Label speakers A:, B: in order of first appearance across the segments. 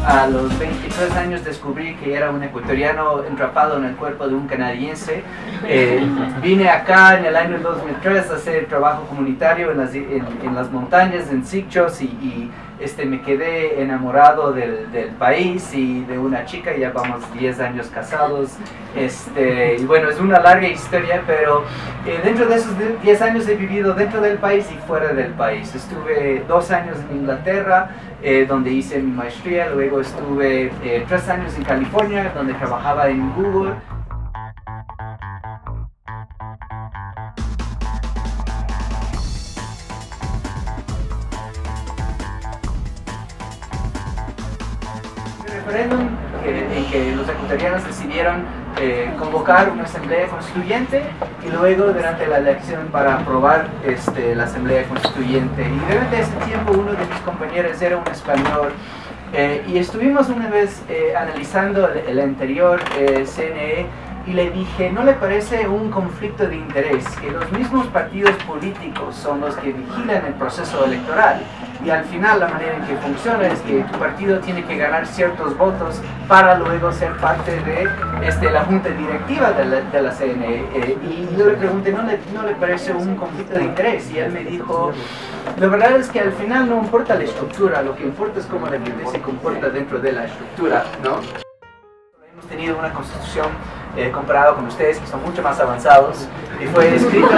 A: A los 23 años descubrí que era un ecuatoriano entrapado en el cuerpo de un canadiense. Vine acá en el año 2003 a hacer trabajo comunitario en las montañas, en Sichos, y me quedé enamorado del país y de una chica. Ya vamos 10 años casados. Y bueno, es una larga historia, pero dentro de esos 10 años he vivido dentro del país y fuera del país. Estuve 2 años en Inglaterra, donde hice mi maestría. Luego estuve 3 años en California, donde trabajaba en Google. Referéndum en que los ecuatorianos decidieron convocar una asamblea constituyente y luego durante la elección para aprobar la asamblea constituyente. Y durante ese tiempo uno de mis compañeros era un español y estuvimos una vez analizando el anterior CNE, y le dije, ¿no le parece un conflicto de interés que los mismos partidos políticos son los que vigilan el proceso electoral? Y al final la manera en que funciona es que tu partido tiene que ganar ciertos votos para luego ser parte de la junta directiva de la CNE. Y yo le pregunté, ¿no le parece un conflicto de interés? Y él me dijo, la verdad es que al final no importa la estructura, lo que importa es cómo la gente se comporta dentro de la estructura, ¿no? Hemos tenido una constitución comparado con ustedes, que son mucho más avanzados, y fue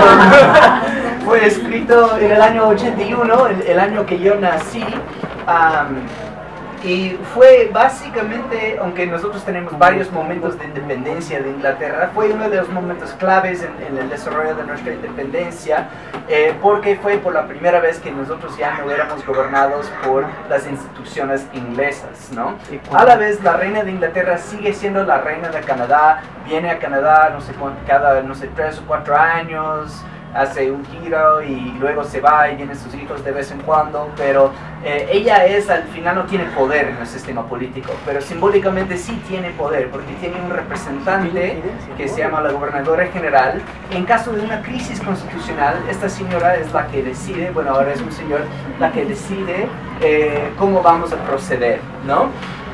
A: escrito en el año 81, el año que yo nací, y fue básicamente, aunque nosotros tenemos varios momentos de independencia de Inglaterra, fue uno de los momentos claves en el desarrollo de nuestra independencia, porque fue por la primera vez que nosotros ya no éramos gobernados por las instituciones inglesas, ¿no? A la vez, la reina de Inglaterra sigue siendo la reina de Canadá, viene a Canadá, no sé, cada 3 o 4 años, hace un giro y luego se va y vienen sus hijos de vez en cuando, pero ella al final no tiene poder en el sistema político, pero simbólicamente sí tiene poder, porque tiene un representante que se llama la gobernadora general. En caso de una crisis constitucional, esta señora es la que decide, bueno, ahora es un señor, la que decide cómo vamos a proceder, ¿no?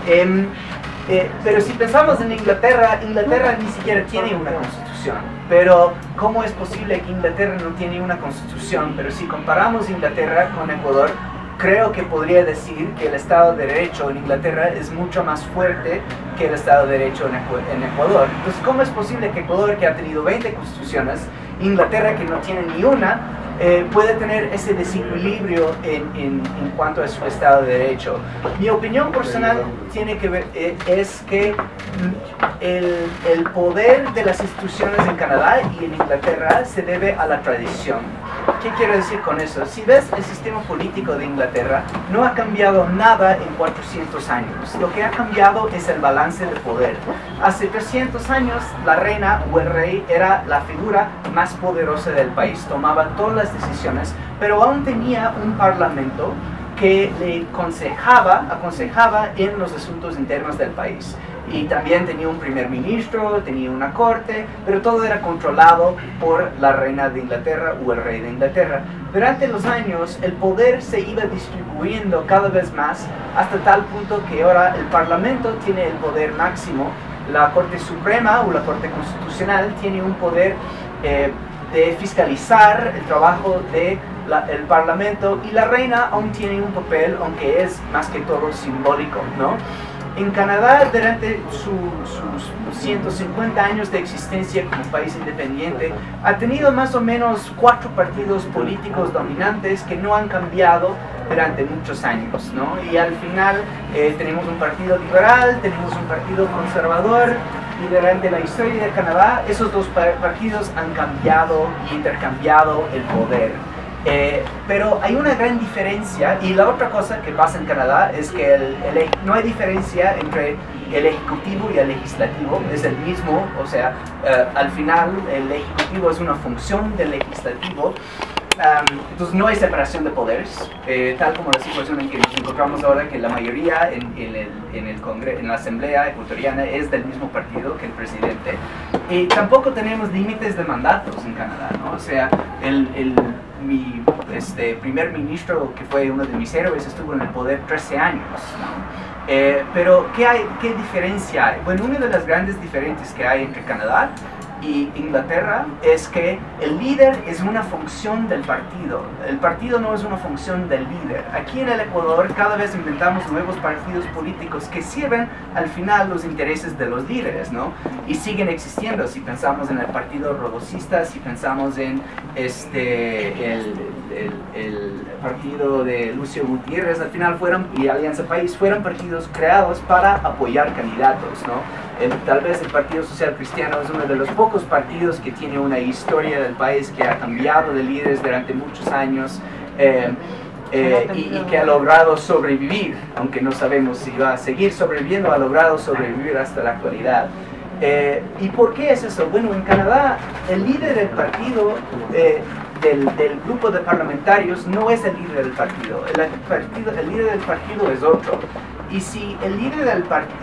A: Pero si pensamos en Inglaterra ni siquiera tiene una constitución. Pero ¿cómo es posible que Inglaterra no tiene una constitución? Pero si comparamos Inglaterra con Ecuador, creo que podría decir que el Estado de Derecho en Inglaterra es mucho más fuerte que el Estado de Derecho en Ecuador. Entonces, ¿cómo es posible que Ecuador, que ha tenido 20 constituciones, Inglaterra, que no tiene ni una, puede tener ese desequilibrio en cuanto a su Estado de Derecho? Mi opinión personal tiene que ver, es que el poder de las instituciones en Canadá y en Inglaterra se debe a la tradición. ¿Qué quiero decir con eso? Si ves el sistema político de Inglaterra, no ha cambiado nada en 400 años. Lo que ha cambiado es el balance de poder. Hace 300 años, la reina o el rey era la figura más poderosa del país. Tomaba todas las decisiones, pero aún tenía un parlamento que le aconsejaba en los asuntos internos del país. Y también tenía un primer ministro, tenía una corte, pero todo era controlado por la reina de Inglaterra o el rey de Inglaterra. Durante los años, el poder se iba distribuyendo cada vez más, hasta tal punto que ahora el parlamento tiene el poder máximo, la Corte Suprema o la Corte Constitucional tiene un poder de fiscalizar el trabajo del parlamento, y la reina aún tiene un papel, aunque es más que todo simbólico, ¿no? En Canadá, durante sus 150 años de existencia como país independiente, ha tenido más o menos 4 partidos políticos dominantes que no han cambiado durante muchos años, ¿no? Y al final tenemos un partido liberal, tenemos un partido conservador, y durante la historia de Canadá esos dos partidos han cambiado y intercambiado el poder. Pero hay una gran diferencia, y la otra cosa que pasa en Canadá es que no hay diferencia entre el ejecutivo y el legislativo, es el mismo, o sea, al final el ejecutivo es una función del legislativo. Entonces no hay separación de poderes, tal como la situación en que nos encontramos ahora, que la mayoría en la Asamblea Ecuatoriana es del mismo partido que el presidente. Y tampoco tenemos límites de mandatos en Canadá, ¿no? O sea, mi primer ministro, que fue uno de mis héroes, estuvo en el poder 13 años, ¿no? Pero, ¿qué diferencia hay? Bueno, una de las grandes diferencias que hay entre Canadá y Inglaterra es que el líder es una función del partido. El partido no es una función del líder. Aquí en el Ecuador cada vez inventamos nuevos partidos políticos que sirven al final los intereses de los líderes, ¿no? Y siguen existiendo. Si pensamos en el Partido Rodocista, si pensamos en el partido de Lucio Gutiérrez, al final y Alianza País fueron partidos creados para apoyar candidatos, ¿no? Tal vez el Partido Social Cristiano es uno de los pocos partidos que tiene una historia del país que ha cambiado de líderes durante muchos años y que ha logrado sobrevivir, aunque no sabemos si va a seguir sobreviviendo, ha logrado sobrevivir hasta la actualidad. ¿Y por qué es eso? Bueno, en Canadá el líder del partido, del grupo de parlamentarios, no es el líder del partido. El líder del partido es otro. Y si el líder del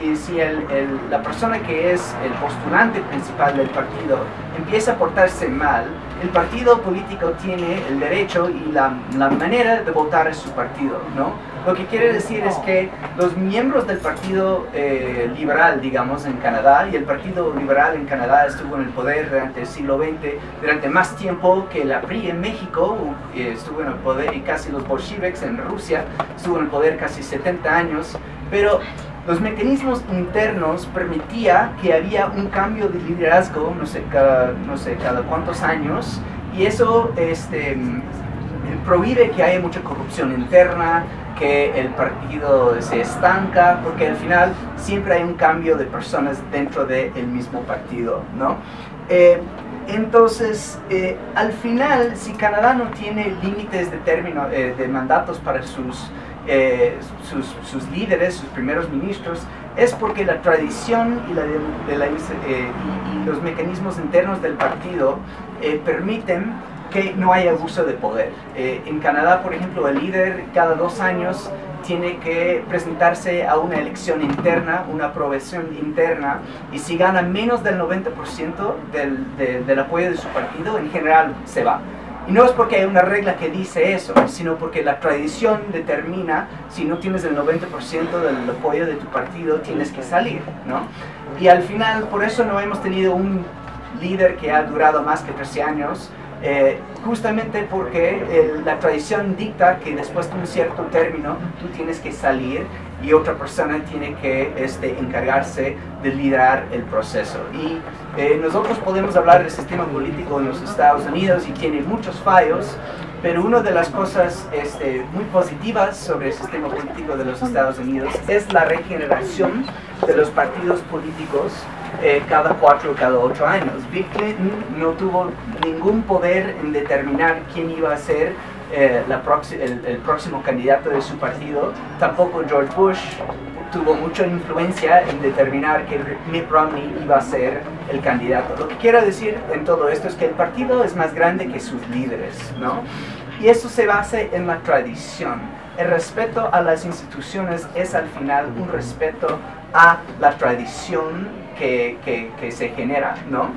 A: la persona que es el postulante principal del partido empieza a portarse mal, el partido político tiene el derecho y la manera de votar a su partido, ¿no? Lo que quiere decir es que los miembros del Partido Liberal, digamos, en Canadá, y el Partido Liberal en Canadá estuvo en el poder durante el siglo XX, durante más tiempo que la PRI en México, estuvo en el poder, y casi los bolcheviques en Rusia, estuvo en el poder casi 70 años, pero los mecanismos internos permitía que había un cambio de liderazgo, no sé cada cuántos años, y eso prohíbe que haya mucha corrupción interna, que el partido se estanca, porque al final siempre hay un cambio de personas dentro del mismo partido, ¿no? Entonces, al final, si Canadá no tiene límites de mandatos para sus líderes, sus primeros ministros, es porque la tradición y los mecanismos internos del partido permiten que no haya abuso de poder. En Canadá, por ejemplo, el líder cada 2 años tiene que presentarse a una elección interna, una aprobación interna, y si gana menos del 90% del apoyo de su partido, en general se va. Y no es porque hay una regla que dice eso, sino porque la tradición determina, si no tienes el 90% del apoyo de tu partido, tienes que salir, ¿no? Y al final, por eso no hemos tenido un líder que ha durado más que 13 años, justamente porque la tradición dicta que después de un cierto término tú tienes que salir y otra persona tiene que encargarse de liderar el proceso. Y nosotros podemos hablar del sistema político en los Estados Unidos y tiene muchos fallos, pero una de las cosas muy positivas sobre el sistema político de los Estados Unidos es la regeneración de los partidos políticos cada 4 o cada 8 años. Bill Clinton no tuvo ningún poder en determinar quién iba a ser el próximo candidato de su partido. Tampoco George Bush tuvo mucha influencia en determinar que Mitt Romney iba a ser el candidato. Lo que quiero decir en todo esto es que el partido es más grande que sus líderes, ¿no? Y eso se basa en la tradición. El respeto a las instituciones es al final un respeto a la tradición que se genera, ¿no?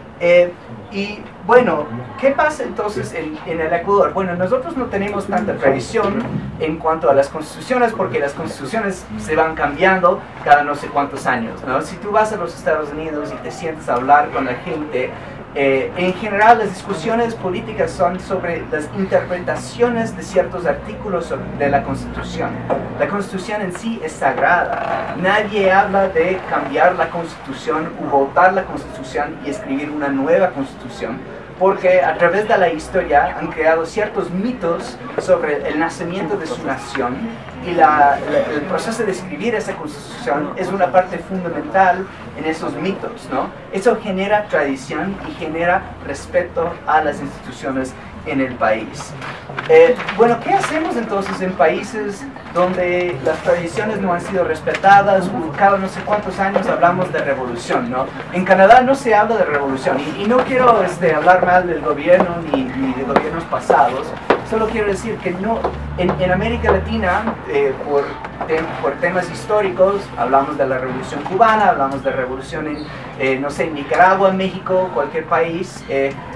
A: Y bueno, ¿qué pasa entonces en el Ecuador? Bueno, nosotros no tenemos tanta tradición en cuanto a las constituciones, porque las constituciones se van cambiando cada no sé cuántos años, ¿no? Si tú vas a los Estados Unidos y te sientes a hablar con la gente, en general las discusiones políticas son sobre las interpretaciones de ciertos artículos de la Constitución. La Constitución en sí es sagrada. Nadie habla de cambiar la Constitución o votar la Constitución y escribir una nueva Constitución, porque a través de la historia han creado ciertos mitos sobre el nacimiento de su nación, y el proceso de escribir esa constitución es una parte fundamental en esos mitos, ¿no? Eso genera tradición y genera respeto a las instituciones en el país. Bueno, ¿qué hacemos entonces en países donde las tradiciones no han sido respetadas? Cada no sé cuántos años hablamos de revolución, ¿no? En Canadá no se habla de revolución, y no quiero hablar mal del gobierno ni de gobiernos pasados. Solo quiero decir que no, en América Latina, por temas históricos, hablamos de la Revolución Cubana, hablamos de la revolución en, no sé, Nicaragua, México, cualquier país,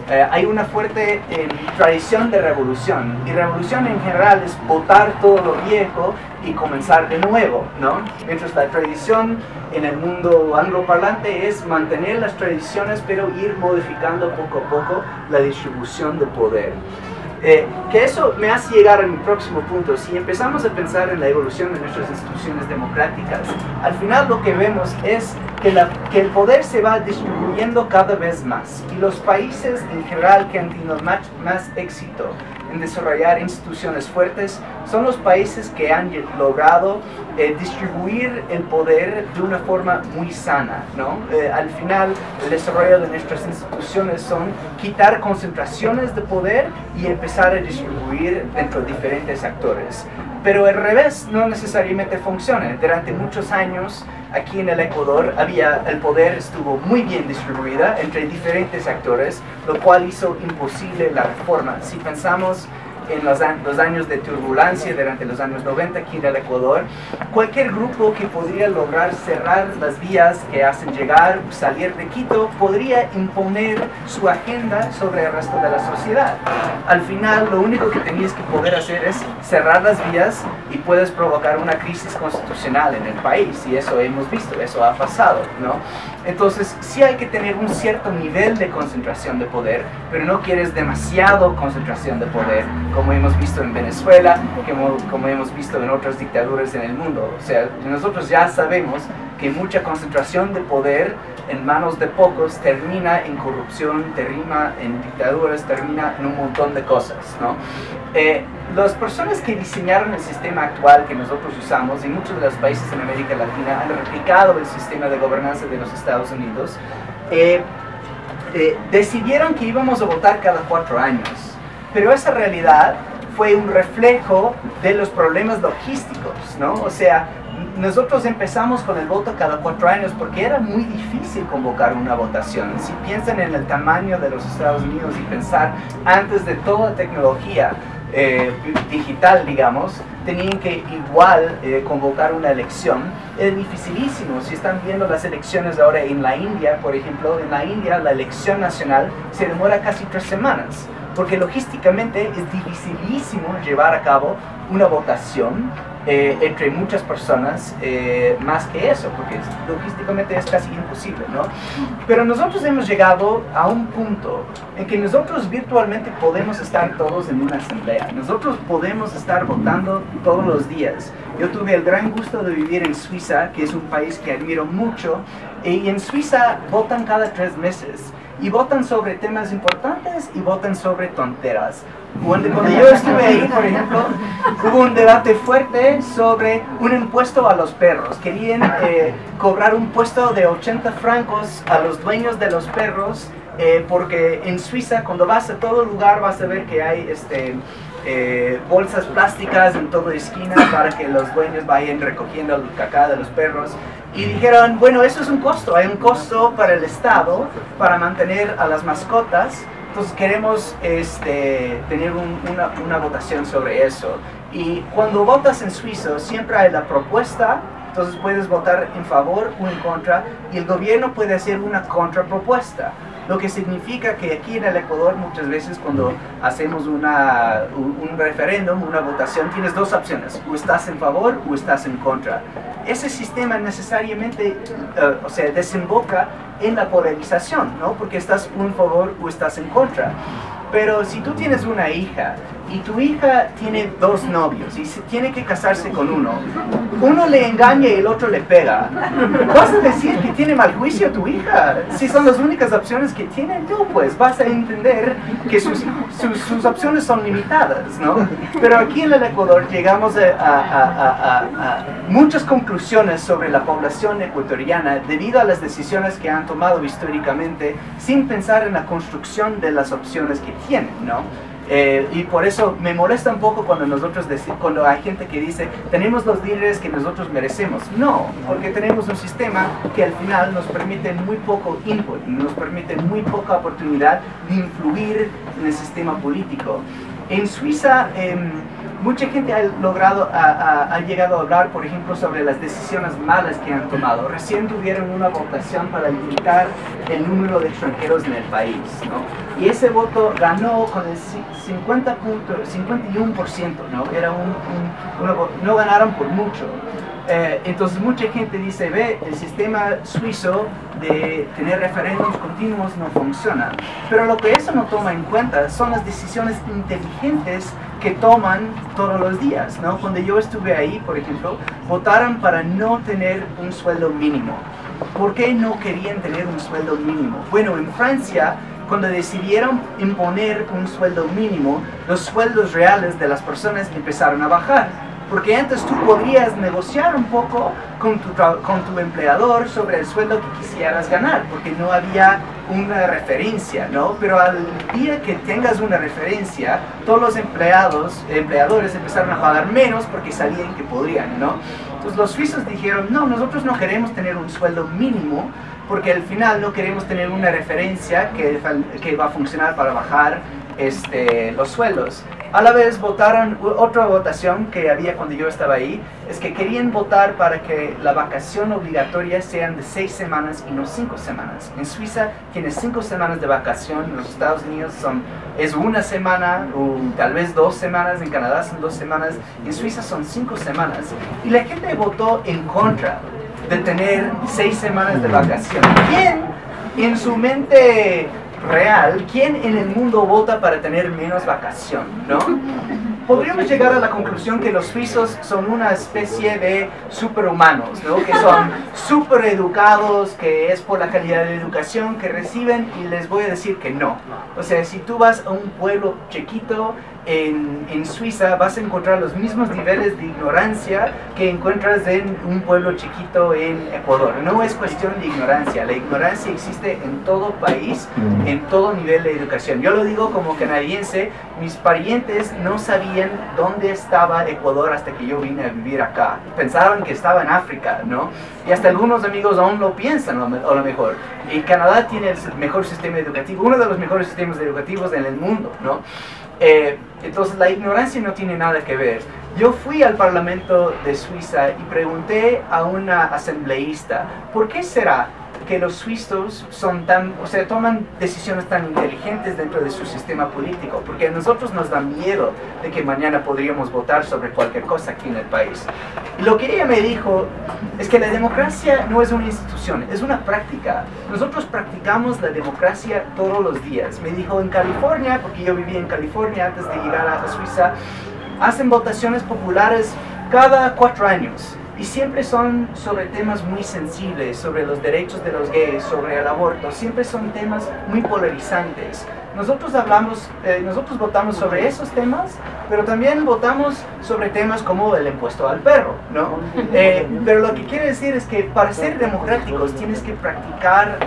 A: Hay una fuerte tradición de revolución, y revolución en general es botar todo lo viejo y comenzar de nuevo, ¿no? Mientras la tradición en el mundo angloparlante es mantener las tradiciones pero ir modificando poco a poco la distribución de poder. Que eso me hace llegar a mi próximo punto. Si empezamos a pensar en la evolución de nuestras instituciones democráticas, al final lo que vemos es que el poder se va distribuyendo cada vez más, y los países en general que han tenido más éxito en desarrollar instituciones fuertes son los países que han logrado distribuir el poder de una forma muy sana, ¿no? Al final, el desarrollo de nuestras instituciones son quitar concentraciones de poder y empezar a distribuir entre diferentes actores. Pero al revés no necesariamente funciona. Durante muchos años aquí en el Ecuador el poder estuvo muy bien distribuido entre diferentes actores, lo cual hizo imposible la reforma. Si pensamos en los años de turbulencia durante los años 90 aquí en el Ecuador, cualquier grupo que podría lograr cerrar las vías que hacen llegar o salir de Quito podría imponer su agenda sobre el resto de la sociedad. Al final, lo único que tenías que poder hacer es cerrar las vías y puedes provocar una crisis constitucional en el país, y eso hemos visto, eso ha pasado, ¿no? Entonces, sí hay que tener un cierto nivel de concentración de poder, pero no quieres demasiado concentración de poder, como hemos visto en Venezuela, como hemos visto en otras dictaduras en el mundo. O sea, nosotros ya sabemos que mucha concentración de poder en manos de pocos termina en corrupción, termina en dictaduras, termina en un montón de cosas, ¿no? Las personas que diseñaron el sistema actual que nosotros usamos, y muchos de los países en América Latina han replicado el sistema de gobernanza de los Estados Unidos, decidieron que íbamos a votar cada 4 años. Pero esa realidad fue un reflejo de los problemas logísticos, ¿no? O sea, nosotros empezamos con el voto cada 4 años porque era muy difícil convocar una votación. Si piensan en el tamaño de los Estados Unidos y pensar antes de toda tecnología digital, digamos, tenían que igual convocar una elección. Es dificilísimo. Si están viendo las elecciones ahora en la India, por ejemplo, en la India la elección nacional se demora casi 3 semanas. Porque logísticamente es dificilísimo llevar a cabo una votación entre muchas personas, más que eso, porque logísticamente es casi imposible, ¿no? Pero nosotros hemos llegado a un punto en que nosotros virtualmente podemos estar todos en una asamblea. Nosotros podemos estar votando todos los días. Yo tuve el gran gusto de vivir en Suiza, que es un país que admiro mucho, y en Suiza votan cada 3 meses. Y votan sobre temas importantes y votan sobre tonteras. Cuando yo estuve ahí, por ejemplo, hubo un debate fuerte sobre un impuesto a los perros. Querían cobrar un impuesto de 80 francos a los dueños de los perros, porque en Suiza, cuando vas a todo lugar, vas a ver que hay bolsas plásticas en toda esquina para que los dueños vayan recogiendo el caca de los perros. Y dijeron, bueno, eso es un costo, hay un costo para el Estado para mantener a las mascotas, entonces queremos tener una votación sobre eso. Y cuando votas en suizo siempre hay la propuesta, entonces puedes votar en favor o en contra, y el gobierno puede hacer una contrapropuesta. Lo que significa que aquí en el Ecuador muchas veces cuando hacemos un referéndum, una votación, tienes 2 opciones, o estás en favor o estás en contra. Ese sistema necesariamente, desemboca en la polarización, ¿no? Porque estás en favor o estás en contra. Pero si tú tienes una hija y tu hija tiene 2 novios y tiene que casarse con uno le engaña y el otro le pega, ¿vas a decir que tiene mal juicio tu hija? Si son las únicas opciones que tiene, tú pues vas a entender que sus opciones son limitadas, ¿no? Pero aquí en el Ecuador llegamos a muchas conclusiones sobre la población ecuatoriana debido a las decisiones que han tomado históricamente sin pensar en la construcción de las opciones que tienen, ¿no? Y por eso me molesta un poco cuando hay gente que dice tenemos los líderes que nosotros merecemos. No, porque tenemos un sistema que al final nos permite muy poco input, nos permite muy poca oportunidad de influir en el sistema político. En Suiza mucha gente ha llegado a hablar, por ejemplo, sobre las decisiones malas que han tomado. Recién tuvieron una votación para limitar el número de extranjeros en el país, ¿no? Y ese voto ganó con el 51%, ¿no? Era no ganaron por mucho. Entonces mucha gente dice, ve, el sistema suizo de tener referéndums continuos no funciona. Pero lo que eso no toma en cuenta son las decisiones inteligentes que toman todos los días, ¿no? Cuando yo estuve ahí, por ejemplo, votaron para no tener un sueldo mínimo. ¿Por qué no querían tener un sueldo mínimo? Bueno, en Francia, cuando decidieron imponer un sueldo mínimo, los sueldos reales de las personas empezaron a bajar. Porque antes tú podrías negociar un poco con tu empleador sobre el sueldo que quisieras ganar, porque no había una referencia, ¿no? Pero al día que tengas una referencia, todos los empleadores empezaron a pagar menos porque sabían que podrían, ¿no? Entonces los suizos dijeron, no, nosotros no queremos tener un sueldo mínimo, porque al final no queremos tener una referencia que va a funcionar para bajar los sueldos. A la vez votaron, otra votación que había cuando yo estaba ahí, es que querían votar para que la vacación obligatoria sean de 6 semanas y no 5 semanas. En Suiza tienes 5 semanas de vacación, en los Estados Unidos es una semana o tal vez 2 semanas, en Canadá son 2 semanas, en Suiza son 5 semanas. Y la gente votó en contra de tener 6 semanas de vacación. ¿Quién en su mente real, quién en el mundo vota para tener menos vacación, ¿no? Podríamos llegar a la conclusión que los suizos son una especie de superhumanos, ¿no? Que son súper educados, que es por la calidad de educación que reciben, y les voy a decir que no. O sea, si tú vas a un pueblo chiquito en Suiza, vas a encontrar los mismos niveles de ignorancia que encuentras en un pueblo chiquito en Ecuador. No es cuestión de ignorancia, la ignorancia existe en todo país, en todo nivel de educación. Yo lo digo como canadiense, mis parientes no sabían dónde estaba Ecuador hasta que yo vine a vivir acá. Pensaban que estaba en África, ¿no? Y hasta algunos amigos aún lo piensan, a lo mejor. Y Canadá tiene el mejor sistema educativo, uno de los mejores sistemas educativos en el mundo, ¿no? Entonces la ignorancia no tiene nada que ver. Yo fui al Parlamento de Suiza y pregunté a una asambleísta, ¿por qué será que los suizos toman decisiones tan inteligentes dentro de su sistema político? Porque a nosotros nos da miedo de que mañana podríamos votar sobre cualquier cosa aquí en el país. Y lo que ella me dijo es que la democracia no es una institución, es una práctica. Nosotros practicamos la democracia todos los días. Me dijo, en California, porque yo vivía en California antes de llegar a Suiza, hacen votaciones populares cada 4 años. Y siempre son sobre temas muy sensibles, sobre los derechos de los gays, sobre el aborto. Siempre son temas muy polarizantes. Nosotros votamos sobre esos temas, pero también votamos sobre temas como el impuesto al perro, ¿no? Pero lo que quiero decir es que para ser democráticos tienes que practicar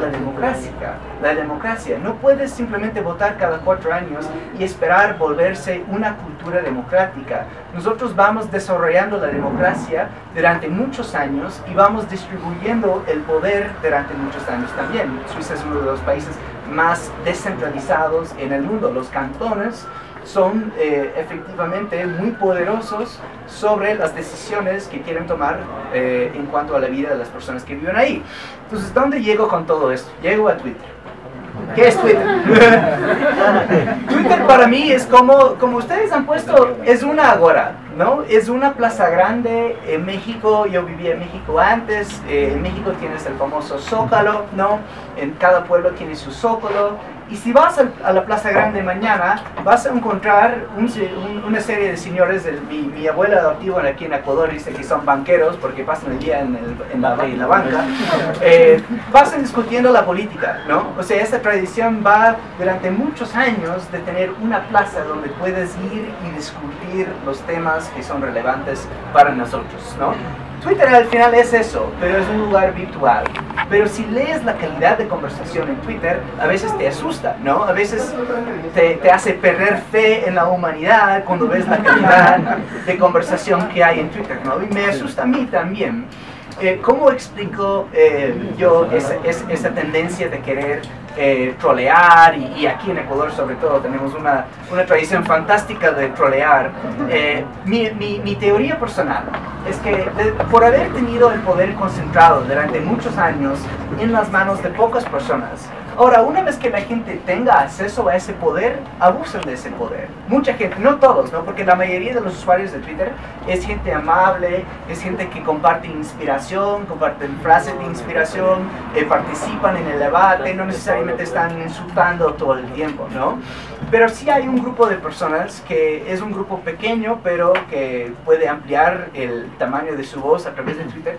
A: la democracia. No puedes simplemente votar cada 4 años y esperar volverse una cultura democrática. Nosotros vamos desarrollando la democracia durante muchos años y vamos distribuyendo el poder durante muchos años también. Suiza es uno de los países más descentralizados en el mundo. Los cantones son efectivamente muy poderosos sobre las decisiones que quieren tomar en cuanto a la vida de las personas que viven ahí. Entonces, ¿dónde llego con todo esto? Llego a Twitter. ¿Qué es Twitter? Twitter para mí es como ustedes han puesto, es una agora, ¿no? Es una plaza grande en México. Yo vivía en México antes. En México tienes el famoso Zócalo, ¿no? En cada pueblo tiene su Zócalo. Y si vas a la Plaza Grande mañana, vas a encontrar una serie de señores. Mi abuela adoptiva aquí en Ecuador dice que son banqueros porque pasan el día en la banca. Pasan discutiendo la política, ¿no? O sea, esta tradición va durante muchos años de tener una plaza donde puedes ir y discutir los temas que son relevantes para nosotros, ¿no? Twitter al final es eso, pero es un lugar virtual. Pero si lees la calidad de conversación en Twitter, a veces te asusta, ¿no? A veces te hace perder fe en la humanidad cuando ves la calidad de conversación que hay en Twitter, ¿no? Y me asusta a mí también. ¿cómo explico yo esa tendencia de querer trolear? Y aquí en Ecuador sobre todo tenemos una tradición fantástica de trolear. Mi teoría personal es que por haber tenido el poder concentrado durante muchos años en las manos de pocas personas, ahora, una vez que la gente tenga acceso a ese poder, abusan de ese poder. Mucha gente, no todos, ¿no? Porque la mayoría de los usuarios de Twitter es gente amable, es gente que comparte inspiración, comparten frases de inspiración, participan en el debate, no necesariamente están insultando todo el tiempo, ¿no? Pero sí hay un grupo de personas que es un grupo pequeño, pero que puede ampliar el tamaño de su voz a través de Twitter,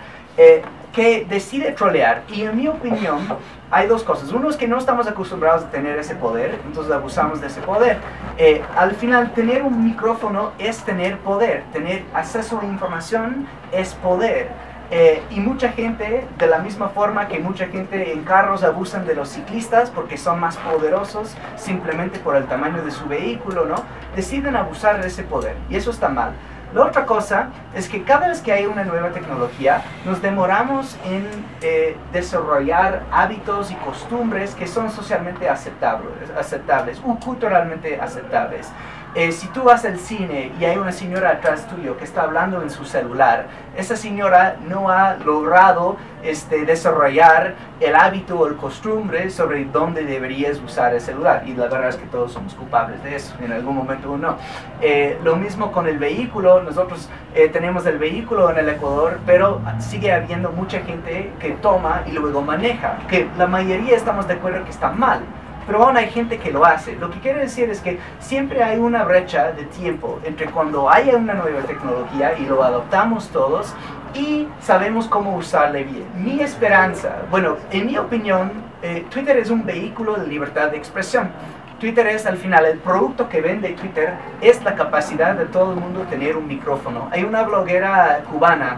A: que decide trolear. Y en mi opinión, hay dos cosas. Uno es que no estamos acostumbrados a tener ese poder, entonces abusamos de ese poder. Al final, tener un micrófono es tener poder. Tener acceso a información es poder. Y mucha gente, de la misma forma que mucha gente en carros abusan de los ciclistas porque son más poderosos simplemente por el tamaño de su vehículo, ¿no? Deciden abusar de ese poder. Y eso está mal. La otra cosa es que cada vez que hay una nueva tecnología, nos demoramos en desarrollar hábitos y costumbres que son socialmente aceptables o culturalmente aceptables. Si tú vas al cine y hay una señora atrás tuyo que está hablando en su celular, esa señora no ha logrado desarrollar el hábito o el costumbre sobre dónde deberías usar el celular. Y la verdad es que todos somos culpables de eso, en algún momento o no. Lo mismo con el vehículo. Nosotros tenemos el vehículo en el Ecuador, pero sigue habiendo mucha gente que toma y luego maneja, que la mayoría estamos de acuerdo que está mal. Pero aún hay gente que lo hace. Lo que quiero decir es que siempre hay una brecha de tiempo entre cuando haya una nueva tecnología y lo adoptamos todos y sabemos cómo usarla bien. Mi esperanza, bueno, en mi opinión, Twitter es un vehículo de libertad de expresión. Twitter es al final, el producto que vende Twitter es la capacidad de todo el mundo tener un micrófono. Hay una bloguera cubana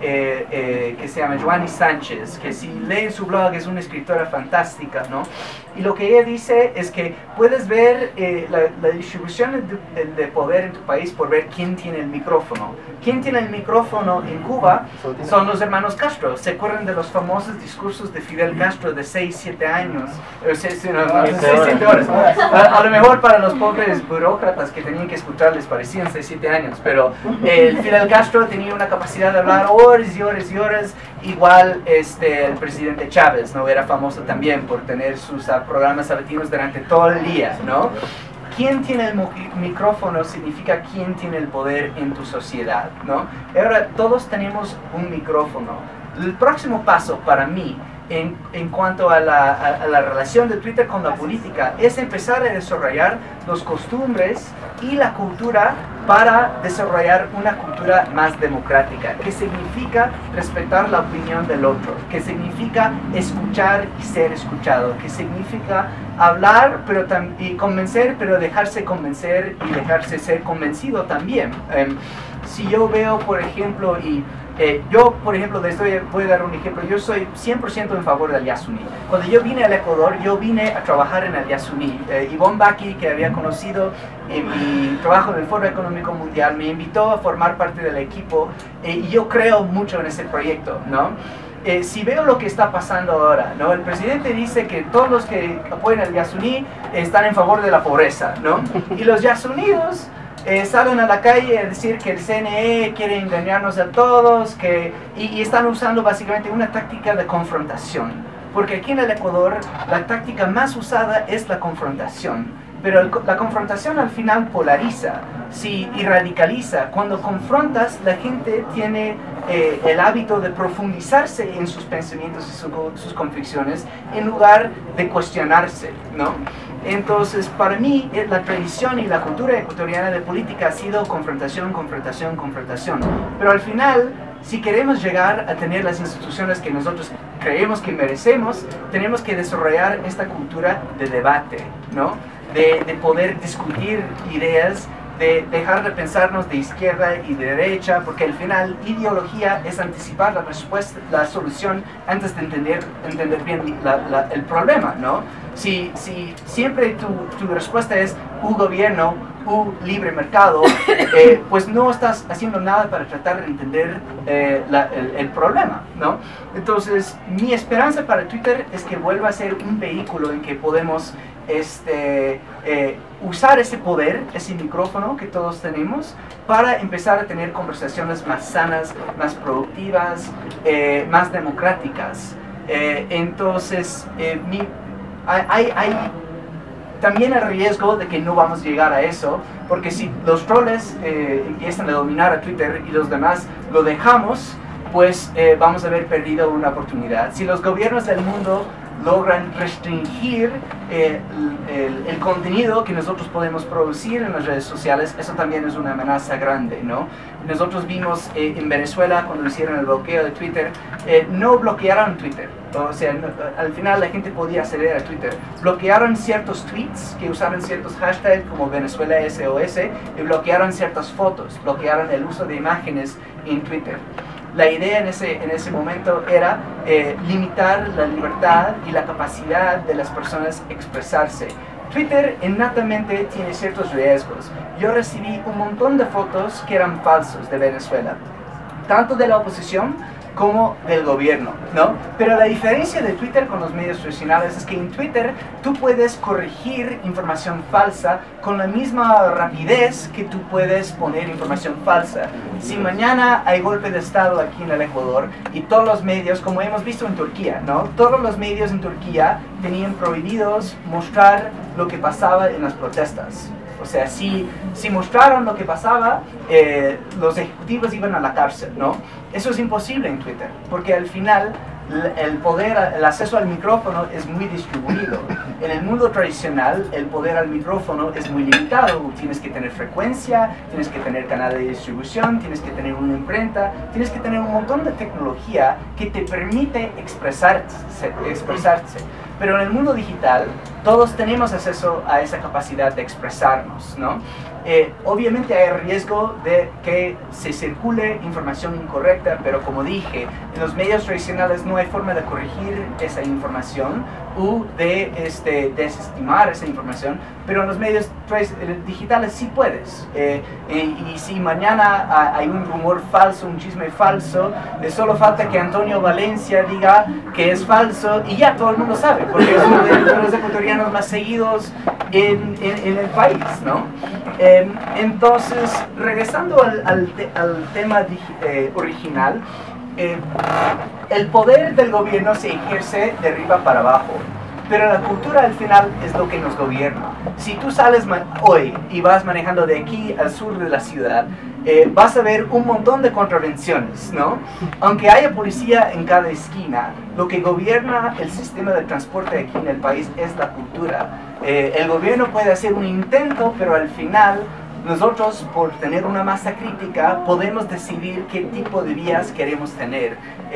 A: que se llama Joanny Sánchez, que si leen su blog es una escritora fantástica, ¿no? Y lo que ella dice es que puedes ver la distribución de poder en tu país por ver quién tiene el micrófono. ¿Quién tiene el micrófono en Cuba? Son los hermanos Castro. ¿Se acuerdan de los famosos discursos de Fidel Castro de 6-7 años? 6-7 horas. A lo mejor para los pobres burócratas que tenían que escuchar les parecían 6-7 años, pero Fidel Castro tenía una capacidad de hablar horas y horas y horas. Igual el presidente Chávez, ¿no? Era famoso también por tener sus programas sabatinios durante todo el día, ¿no? Quién tiene el micrófono significa quién tiene el poder en tu sociedad, ¿no? Ahora, todos tenemos un micrófono. El próximo paso para mí, en cuanto a la relación de Twitter con la política, es empezar a desarrollar las costumbres y la cultura para desarrollar una cultura más democrática, que significa respetar la opinión del otro, que significa escuchar y ser escuchado, que significa hablar y convencer, pero dejarse convencer y dejarse ser convencido también. Si yo veo, por ejemplo, voy a dar un ejemplo, yo soy 100% en favor del Yasuní. Cuando yo vine al Ecuador, yo vine a trabajar en el Yasuní. Yvonne Baki, que había conocido en mi trabajo en el Foro Económico Mundial, me invitó a formar parte del equipo y yo creo mucho en ese proyecto, ¿no? Si veo lo que está pasando ahora, ¿no? El presidente dice que todos los que apoyan al Yasuní están en favor de la pobreza, ¿no? Y los yasuníes salen a la calle a decir que el CNE quiere engañarnos a todos, y están usando básicamente una táctica de confrontación. Porque aquí en el Ecuador la táctica más usada es la confrontación. Pero la confrontación al final polariza y radicaliza. Cuando confrontas, la gente tiene el hábito de profundizarse en sus pensamientos y sus convicciones en lugar de cuestionarse, ¿no? Entonces, para mí, la tradición y la cultura ecuatoriana de política ha sido confrontación, confrontación, confrontación. Pero al final, si queremos llegar a tener las instituciones que nosotros creemos que merecemos, tenemos que desarrollar esta cultura de debate, ¿no? De poder discutir ideas, de dejar de pensarnos de izquierda y de derecha, porque al final ideología es anticipar la respuesta, la solución antes de entender bien el problema, ¿no? Si siempre tu respuesta es un gobierno u libre mercado, pues no estás haciendo nada para tratar de entender el problema, ¿no? Entonces, mi esperanza para Twitter es que vuelva a ser un vehículo en que podemos usar ese poder, ese micrófono que todos tenemos, para empezar a tener conversaciones más sanas, más productivas, más democráticas. Entonces, hay también el riesgo de que no vamos a llegar a eso, porque si los troles empiezan a dominar a Twitter y los demás lo dejamos, pues vamos a haber perdido una oportunidad. Si los gobiernos del mundo logran restringir el contenido que nosotros podemos producir en las redes sociales, eso también es una amenaza grande, ¿no? Nosotros vimos en Venezuela, cuando hicieron el bloqueo de Twitter, no bloquearon Twitter, o sea, al final la gente podía acceder a Twitter. Bloquearon ciertos tweets que usaron ciertos hashtags como Venezuela SOS, y bloquearon ciertas fotos, bloquearon el uso de imágenes en Twitter. La idea en ese momento era limitar la libertad y la capacidad de las personas expresarse. Twitter innatamente tiene ciertos riesgos. Yo recibí un montón de fotos que eran falsos de Venezuela, tanto de la oposición como del gobierno, ¿no? Pero la diferencia de Twitter con los medios tradicionales es que en Twitter tú puedes corregir información falsa con la misma rapidez que tú puedes poner información falsa. Si mañana hay golpe de estado aquí en el Ecuador y todos los medios, como hemos visto en Turquía, ¿no? Todos los medios en Turquía tenían prohibidos mostrar lo que pasaba en las protestas. O sea, si mostraron lo que pasaba, los ejecutivos iban a la cárcel, ¿no? Eso es imposible en Twitter, porque al final el poder, el acceso al micrófono es muy distribuido. En el mundo tradicional, el poder al micrófono es muy limitado. Tienes que tener frecuencia, tienes que tener canal de distribución, tienes que tener una imprenta, tienes que tener un montón de tecnología que te permite expresarse. Pero en el mundo digital, todos tenemos acceso a esa capacidad de expresarnos, ¿no? Obviamente hay riesgo de que se circule información incorrecta, pero como dije, en los medios tradicionales no hay forma de corregir esa información u de desestimar esa información, pero en los medios digitales sí puedes. Y si mañana hay un rumor falso, un chisme falso, solo falta que Antonio Valencia diga que es falso y ya todo el mundo sabe, porque es uno de los ecuatorianos más seguidos en el país, ¿no? Entonces, regresando al tema original, el poder del gobierno se ejerce de arriba para abajo, pero la cultura al final es lo que nos gobierna. Si tú sales hoy y vas manejando de aquí al sur de la ciudad, vas a ver un montón de contravenciones, ¿no? Aunque haya policía en cada esquina, lo que gobierna el sistema de transporte aquí en el país es la cultura. El gobierno puede hacer un intento, pero al final nosotros, por tener una masa crítica, podemos decidir qué tipo de vías queremos tener.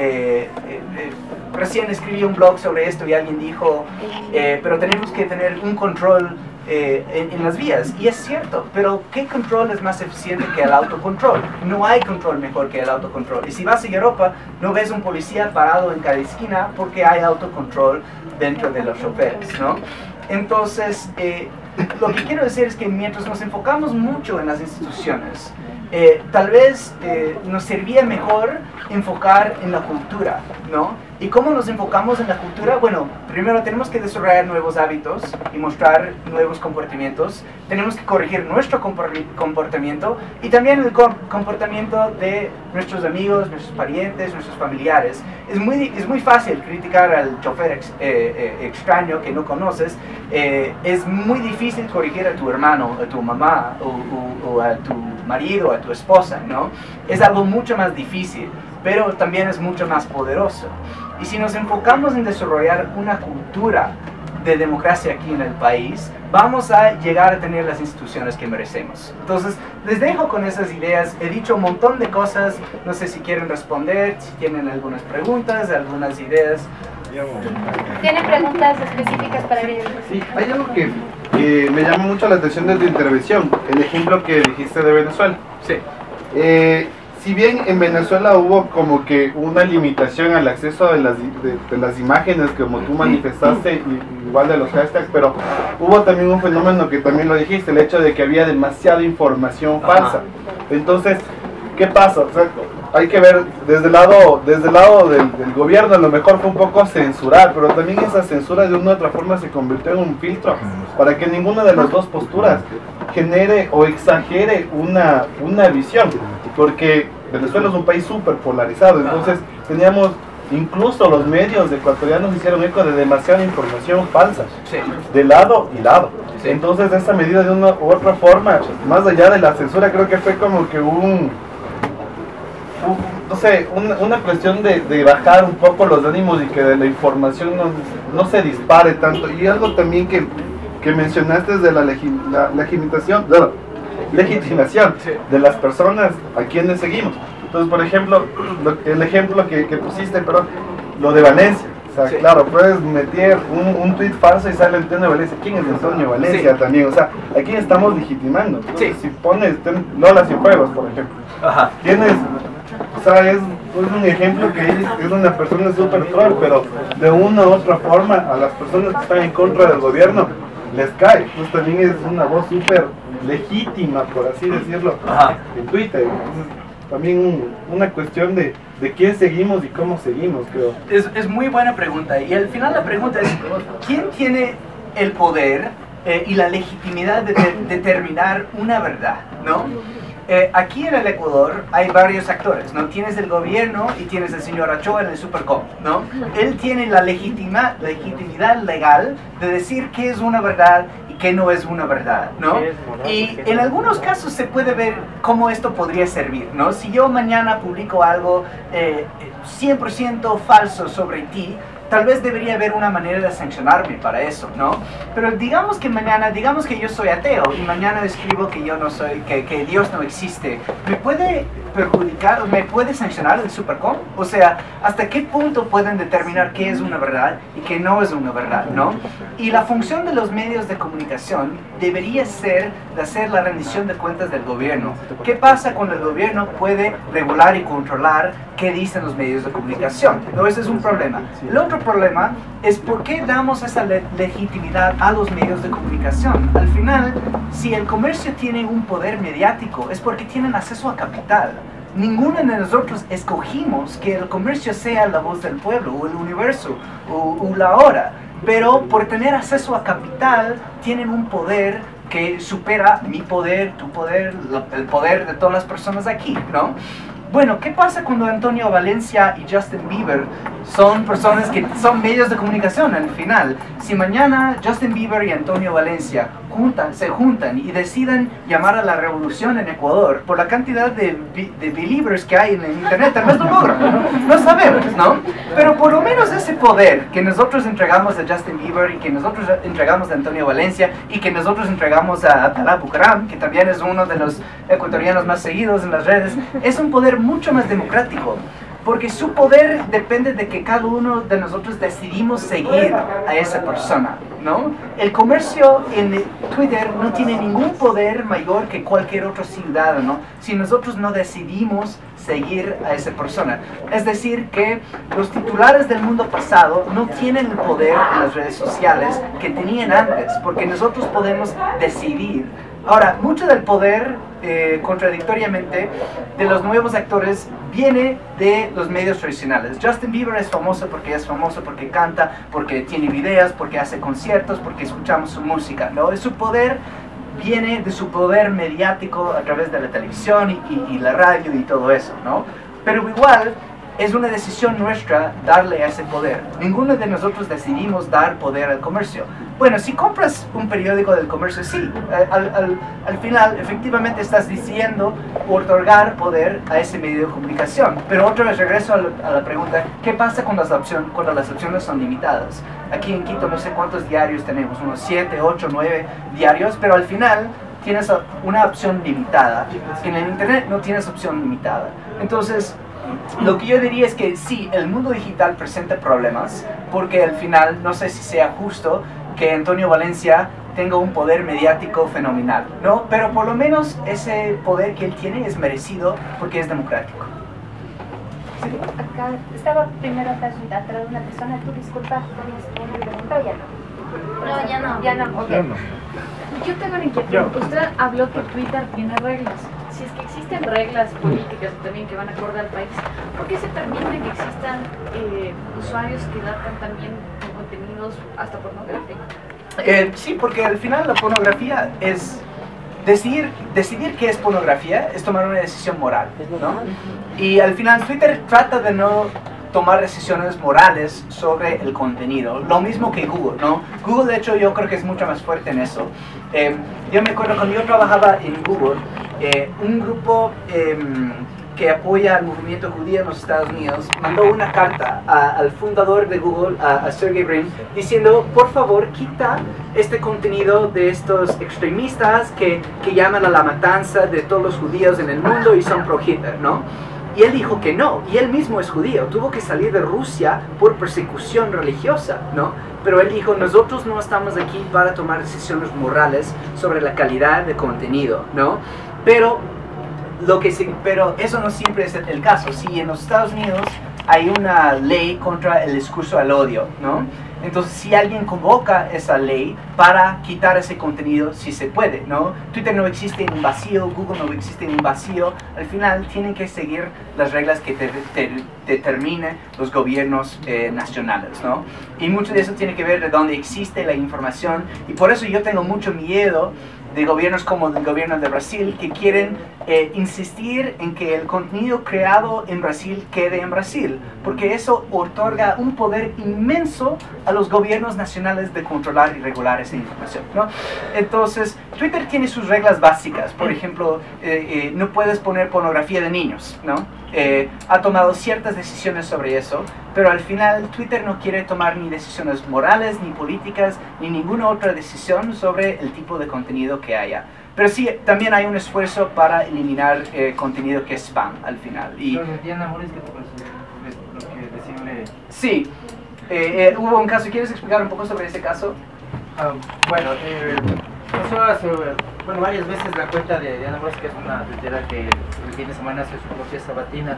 A: Recién escribí un blog sobre esto y alguien dijo, pero tenemos que tener un control en las vías, y es cierto, pero ¿qué control es más eficiente que el autocontrol? No hay control mejor que el autocontrol. Y si vas a Europa, no ves un policía parado en cada esquina porque hay autocontrol dentro de los choferes, ¿no? Entonces, lo que quiero decir es que mientras nos enfocamos mucho en las instituciones, tal vez nos serviría mejor enfocar en la cultura, ¿no? ¿Y cómo nos enfocamos en la cultura? Bueno, primero tenemos que desarrollar nuevos hábitos y mostrar nuevos comportamientos. Tenemos que corregir nuestro comportamiento y también el comportamiento de nuestros amigos, nuestros parientes, nuestros familiares. Es muy fácil criticar al chofer extraño que no conoces. Es muy difícil corregir a tu hermano, a tu mamá o a tu marido, a tu esposa, ¿no? Es algo mucho más difícil, pero también es mucho más poderoso. Y si nos enfocamos en desarrollar una cultura de democracia aquí en el país, vamos a llegar a tener las instituciones que merecemos. Entonces, les dejo con esas ideas. He dicho un montón de cosas, no sé si quieren responder, si tienen algunas preguntas, algunas ideas.
B: ¿Tienen preguntas específicas para mí?
C: Sí, hay algo que me llama mucho la atención de tu intervención, el ejemplo que dijiste de Venezuela.
A: Sí.
C: si bien en Venezuela hubo como que una limitación al acceso de las imágenes como tú manifestaste, igual de los hashtags, pero hubo también un fenómeno que también lo dijiste, el hecho de que había demasiada información falsa. Entonces, ¿qué pasa? O sea, hay que ver desde el lado del gobierno, a lo mejor fue un poco censurar, pero también esa censura de una u otra forma se convirtió en un filtro para que ninguna de las dos posturas genere o exagere una visión, porque Venezuela es un país súper polarizado, entonces teníamos, incluso los medios ecuatorianos hicieron eco de demasiada información falsa, de lado y lado. Entonces esa medida de una u otra forma, más allá de la censura, creo que fue como que no sé, una cuestión de bajar un poco los ánimos y que la información no se dispare tanto. Y algo también que mencionaste de la legitimación de las personas a quienes seguimos. Entonces, por ejemplo, el ejemplo que pusiste, pero lo de Valencia. O sea, claro, puedes meter un tweet falso y sale Antonio Valencia. ¿Quién es Antonio Valencia también? O sea, ¿a quién estamos legitimando? Entonces, si pones Lola Cienfuegos, por ejemplo, tienes... O sea, es un ejemplo que es una persona súper troll, pero de una u otra forma a las personas que están en contra del gobierno les cae. Pues también es una voz súper legítima, por así decirlo, en Twitter. Entonces, también una cuestión de quién seguimos y cómo seguimos, creo.
A: Es muy buena pregunta, y al final la pregunta es, ¿quién tiene el poder y la legitimidad de determinar una verdad, ¿no? Aquí en el Ecuador hay varios actores, ¿no? Tienes el gobierno y tienes el señor Ochoa en el Supercom, ¿no? Él tiene la legitimidad legal de decir qué es una verdad y qué no es una verdad, ¿no? Y en algunos casos se puede ver cómo esto podría servir, ¿no? Si yo mañana publico algo 100% falso sobre ti, tal vez debería haber una manera de sancionarme para eso, ¿no? Pero digamos que yo soy ateo y mañana escribo que yo no soy, que Dios no existe. ¿Me puede perjudicar, me puede sancionar el Supercom? O sea, ¿hasta qué punto pueden determinar qué es una verdad y qué no es una verdad, ¿no? Y la función de los medios de comunicación debería ser de hacer la rendición de cuentas del gobierno. ¿Qué pasa cuando el gobierno puede regular y controlar qué dicen los medios de comunicación? No, ese es un problema. El otro problema es por qué damos esa legitimidad a los medios de comunicación. Al final, si el comercio tiene un poder mediático, es porque tienen acceso a capital. Ninguno de nosotros escogimos que el comercio sea la voz del pueblo, o el universo, o la hora. Pero por tener acceso a capital, tienen un poder que supera mi poder, tu poder, el poder de todas las personas aquí, ¿no? Bueno, ¿qué pasa cuando Antonio Valencia y Justin Bieber son personas que son medios de comunicación al final? Si mañana Justin Bieber y Antonio Valencia se juntan y deciden llamar a la revolución en Ecuador, por la cantidad de believers que hay en el internet, tal vez lo logran, ¿no? No sabemos, ¿no? Pero por lo menos ese poder que nosotros entregamos a Justin Bieber y que nosotros entregamos a Antonio Valencia y que nosotros entregamos a Talal Bucaram, que también es uno de los ecuatorianos más seguidos en las redes, es un poder mucho más democrático, porque su poder depende de que cada uno de nosotros decidimos seguir a esa persona, ¿no? El comercio en Twitter no tiene ningún poder mayor que cualquier otro ciudadano si nosotros no decidimos seguir a esa persona. Es decir, que los titulares del mundo pasado no tienen el poder en las redes sociales que tenían antes, porque nosotros podemos decidir. Ahora, mucho del poder, contradictoriamente, de los nuevos actores viene de los medios tradicionales. Justin Bieber es famoso porque canta, porque tiene videos, porque hace conciertos, porque escuchamos su música, ¿no? Su poder viene de su poder mediático a través de la televisión y la radio y todo eso, ¿no? Pero igual es una decisión nuestra darle ese poder. Ninguno de nosotros decidimos dar poder al comercio. Bueno, si compras un periódico del comercio, sí, al final efectivamente estás diciendo otorgar poder a ese medio de comunicación. Pero otra vez regreso a la pregunta, ¿qué pasa cuando las opciones son limitadas? Aquí en Quito no sé cuántos diarios tenemos, unos 7, 8, 9 diarios, pero al final tienes una opción limitada. En el internet no tienes opción limitada. Entonces, lo que yo diría es que sí, el mundo digital presenta problemas, porque al final no sé si sea justo que Antonio Valencia tenga un poder mediático fenomenal, ¿no? Pero por lo menos ese poder que él tiene es merecido porque es democrático.
B: Sí. Acá estaba primero atrás de una persona. Tú disculpa, ¿tenías una pregunta o ya no?
D: No, ya no.
B: Ya no, ok.
E: Yo tengo una inquietud. Usted habló que Twitter tiene reglas. Si es que existen reglas políticas también que van acorde al país, ¿por qué se permite que existan usuarios que datan también con contenidos hasta pornográficos?
A: Sí, porque al final la pornografía es... Decidir qué es pornografía es tomar una decisión moral, ¿no? Y al final Twitter trata de no tomar decisiones morales sobre el contenido, lo mismo que Google, ¿no? Google, de hecho, yo creo que es mucho más fuerte en eso. Yo me acuerdo cuando yo trabajaba en Google, un grupo que apoya al movimiento judío en los Estados Unidos mandó una carta al fundador de Google, a Sergey Brin, diciendo, por favor, quita este contenido de estos extremistas que llaman a la matanza de todos los judíos en el mundo y son pro-Hitler, ¿no? Y él dijo que no, y él mismo es judío, tuvo que salir de Rusia por persecución religiosa, ¿no? Pero él dijo, nosotros no estamos aquí para tomar decisiones morales sobre la calidad de contenido, ¿no? Pero eso no siempre es el caso. Si en los Estados Unidos hay una ley contra el discurso al odio, ¿no? Entonces, si alguien convoca esa ley para quitar ese contenido, sí se puede, ¿no? Twitter no existe en un vacío, Google no existe en un vacío. Al final, tienen que seguir las reglas que determinen los gobiernos nacionales, ¿no? Y mucho de eso tiene que ver de dónde existe la información. Y por eso yo tengo mucho miedo de gobiernos como el gobierno de Brasil, que quieren insistir en que el contenido creado en Brasil quede en Brasil, porque eso otorga un poder inmenso a los gobiernos nacionales de controlar y regular esa información, ¿no? Entonces, Twitter tiene sus reglas básicas. Por ejemplo, no puedes poner pornografía de niños, ¿no? Ha tomado ciertas decisiones sobre eso, pero al final Twitter no quiere tomar ni decisiones morales, ni políticas, ni ninguna otra decisión sobre el tipo de contenido que haya. Pero sí, también hay un esfuerzo para eliminar contenido que es spam al final. Y
F: Diana Moris, ¿qué te parece lo que decirle?
A: sí, hubo un caso. ¿Quieres explicar un poco sobre ese caso?
F: Bueno, pasó hace, varias veces la cuenta de Diana Moris, que es una tuitera que el fin de semana hace su propia sabatina,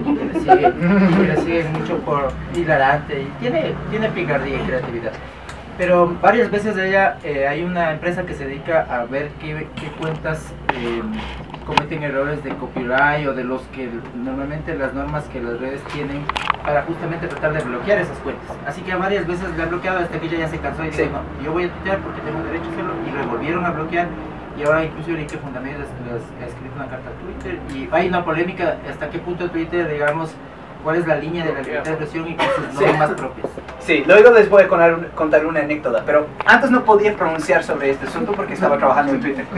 F: que le siguen mucho por hilarante, y tiene picardía y creatividad. Pero varias veces de ella hay una empresa que se dedica a ver qué cuentas cometen errores de copyright o de los que normalmente las normas que las redes tienen para justamente tratar de bloquear esas cuentas. Así que varias veces la han bloqueado hasta que ella ya se cansó y dijo, no, yo voy a tuitear porque tengo derecho a hacerlo, y le volvieron a bloquear. Y ahora incluso Enrique Fundamés ha escrito una carta a Twitter y hay una polémica hasta qué punto Twitter, digamos, cuál es la línea de la libertad de expresión y con sus normas propias.
A: Sí, luego les voy a contar una anécdota, pero antes no podía pronunciar sobre este asunto porque estaba trabajando en Twitter.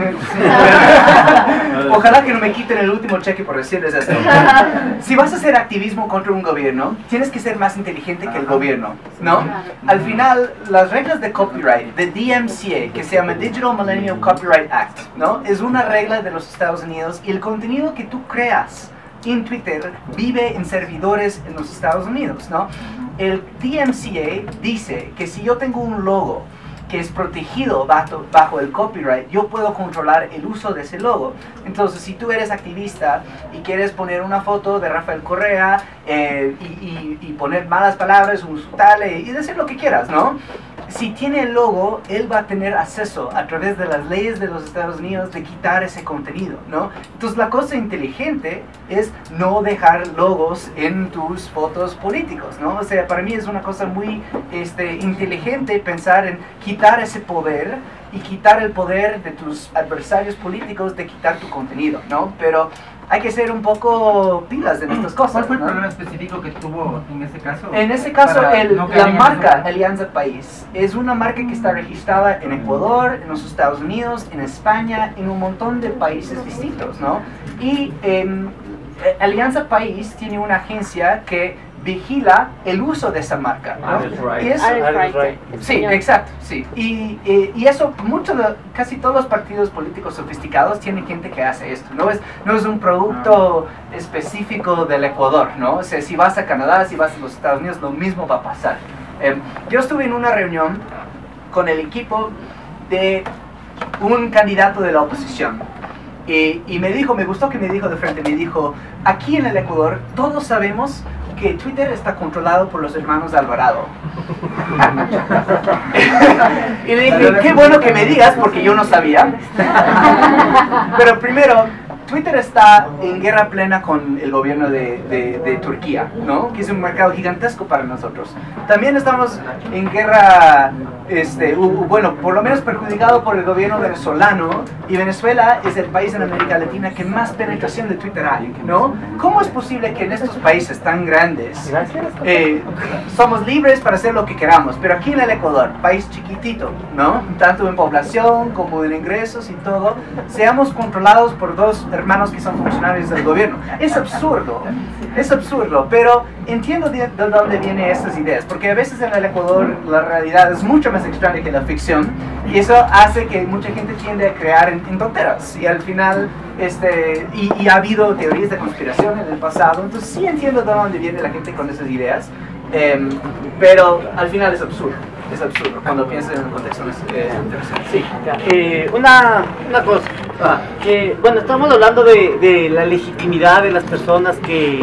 A: Ojalá que no me quiten el último cheque por decirles esto. Si vas a hacer activismo contra un gobierno, tienes que ser más inteligente que el gobierno, ¿no? Al final, las reglas de copyright, de DMCA, que se llama Digital Millennium Copyright Act, ¿no? Es una regla de los Estados Unidos, y el contenido que tú creas en Twitter vive en servidores en los Estados Unidos, ¿no? El DMCA dice que si yo tengo un logo que es protegido bajo el copyright, yo puedo controlar el uso de ese logo. Entonces, si tú eres activista y quieres poner una foto de Rafael Correa y poner malas palabras, insultarle y decir lo que quieras, ¿no? Si tiene el logo, él va a tener acceso a través de las leyes de los Estados Unidos de quitar ese contenido, ¿no? Entonces, la cosa inteligente es no dejar logos en tus fotos políticos, ¿no? O sea, para mí es una cosa muy inteligente pensar en quitar ese poder y quitar el poder de tus adversarios políticos de quitar tu contenido, ¿no? Pero hay que ser un poco pilas en estas cosas.
F: ¿Cuál fue el
A: ¿no?
F: problema específico que tuvo en ese caso?
A: En ese caso,
F: No
A: la marca Alianza País es una marca que está registrada en Ecuador, en los Estados Unidos, en España, en un montón de países distintos, ¿no? Y Alianza País tiene una agencia que vigila el uso de esa marca, ¿no? Y eso, sí, exacto, sí. Y eso, casi todos los partidos políticos sofisticados tienen gente que hace esto. No es un producto específico del Ecuador, ¿no? O sea, si vas a Canadá, si vas a los Estados Unidos, lo mismo va a pasar. Yo estuve en una reunión con el equipo de un candidato de la oposición. Y me dijo, me gustó que me dijo de frente, me dijo, aquí en el Ecuador todos sabemos que Twitter está controlado por los hermanos Alvarado. Y le dije, qué bueno que me digas, porque yo no sabía. Pero primero, Twitter está en guerra plena con el gobierno de Turquía, ¿no? Que es un mercado gigantesco para nosotros. También estamos en guerra, bueno, por lo menos perjudicado por el gobierno venezolano, y Venezuela es el país en América Latina que más penetración de Twitter hay, ¿no? ¿Cómo es posible que en estos países tan grandes somos libres para hacer lo que queramos, pero aquí en el Ecuador, país chiquitito, ¿no? Tanto en población como en ingresos y todo, seamos controlados por dos hermanos que son funcionarios del gobierno? Es absurdo, pero entiendo de dónde vienen estas ideas, porque a veces en el Ecuador la realidad es mucho más extraña que la ficción, y eso hace que mucha gente tiende a crear en tonteras, y al final, y ha habido teorías de conspiración en el pasado, entonces sí entiendo de dónde viene la gente con esas ideas, pero al final es absurdo cuando piensas en el contexto interesante.
D: Sí, una cosa, bueno, estamos hablando de la legitimidad de las personas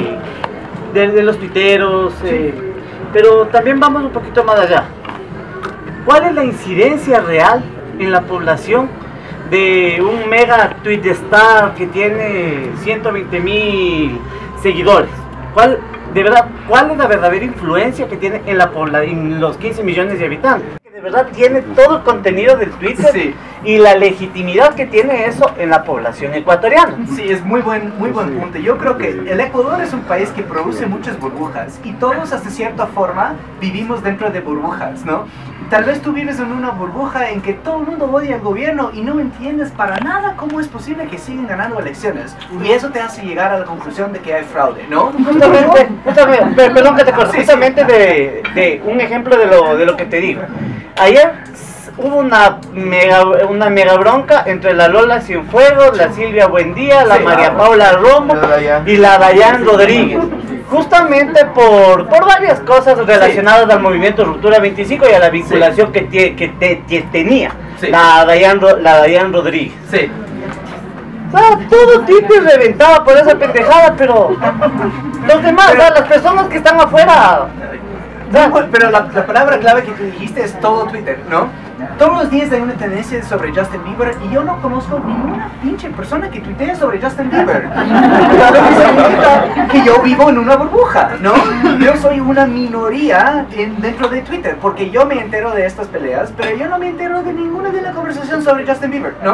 D: de los tuiteros, pero también vamos un poquito más allá. ¿Cuál es la incidencia real en la población de un mega tweetstar que tiene 120.000 seguidores? ¿Cuál es la verdadera influencia que tiene en los 15 millones de habitantes? Que de verdad tiene todo el contenido del Twitter, sí, y la legitimidad que tiene eso en la población ecuatoriana.
A: Sí, es muy buen punto. Yo creo que el Ecuador es un país que produce muchas burbujas, y todos hasta cierta forma vivimos dentro de burbujas, ¿no? Tal vez tú vives en una burbuja en que todo el mundo odia al gobierno y no entiendes para nada cómo es posible que sigan ganando elecciones. Y eso te hace llegar a la conclusión de que hay fraude, ¿no?
D: Justamente, perdón que te corte, justamente de un ejemplo de lo que te digo. Ayer hubo una mega bronca entre la Lola Cienfuegos, la Silvia Buendía, la María Paula Romo y la Dayan Rodríguez. Justamente por varias cosas relacionadas al movimiento Ruptura 25 y a la vinculación que tenía la Dayan Rodríguez. Sí. O sea, todo tipo reventaba por esa pendejada, pero los demás, las personas que están afuera...
A: Pero la palabra clave que tú dijiste es todo Twitter, ¿no? Todos los días hay una tendencia sobre Justin Bieber, y yo no conozco ninguna pinche persona que tuitee sobre Justin Bieber. Lo que significa que yo vivo en una burbuja, ¿no? Yo soy una minoría dentro de Twitter, porque yo me entero de estas peleas, pero yo no me entero de ninguna de la conversación sobre Justin Bieber, ¿no?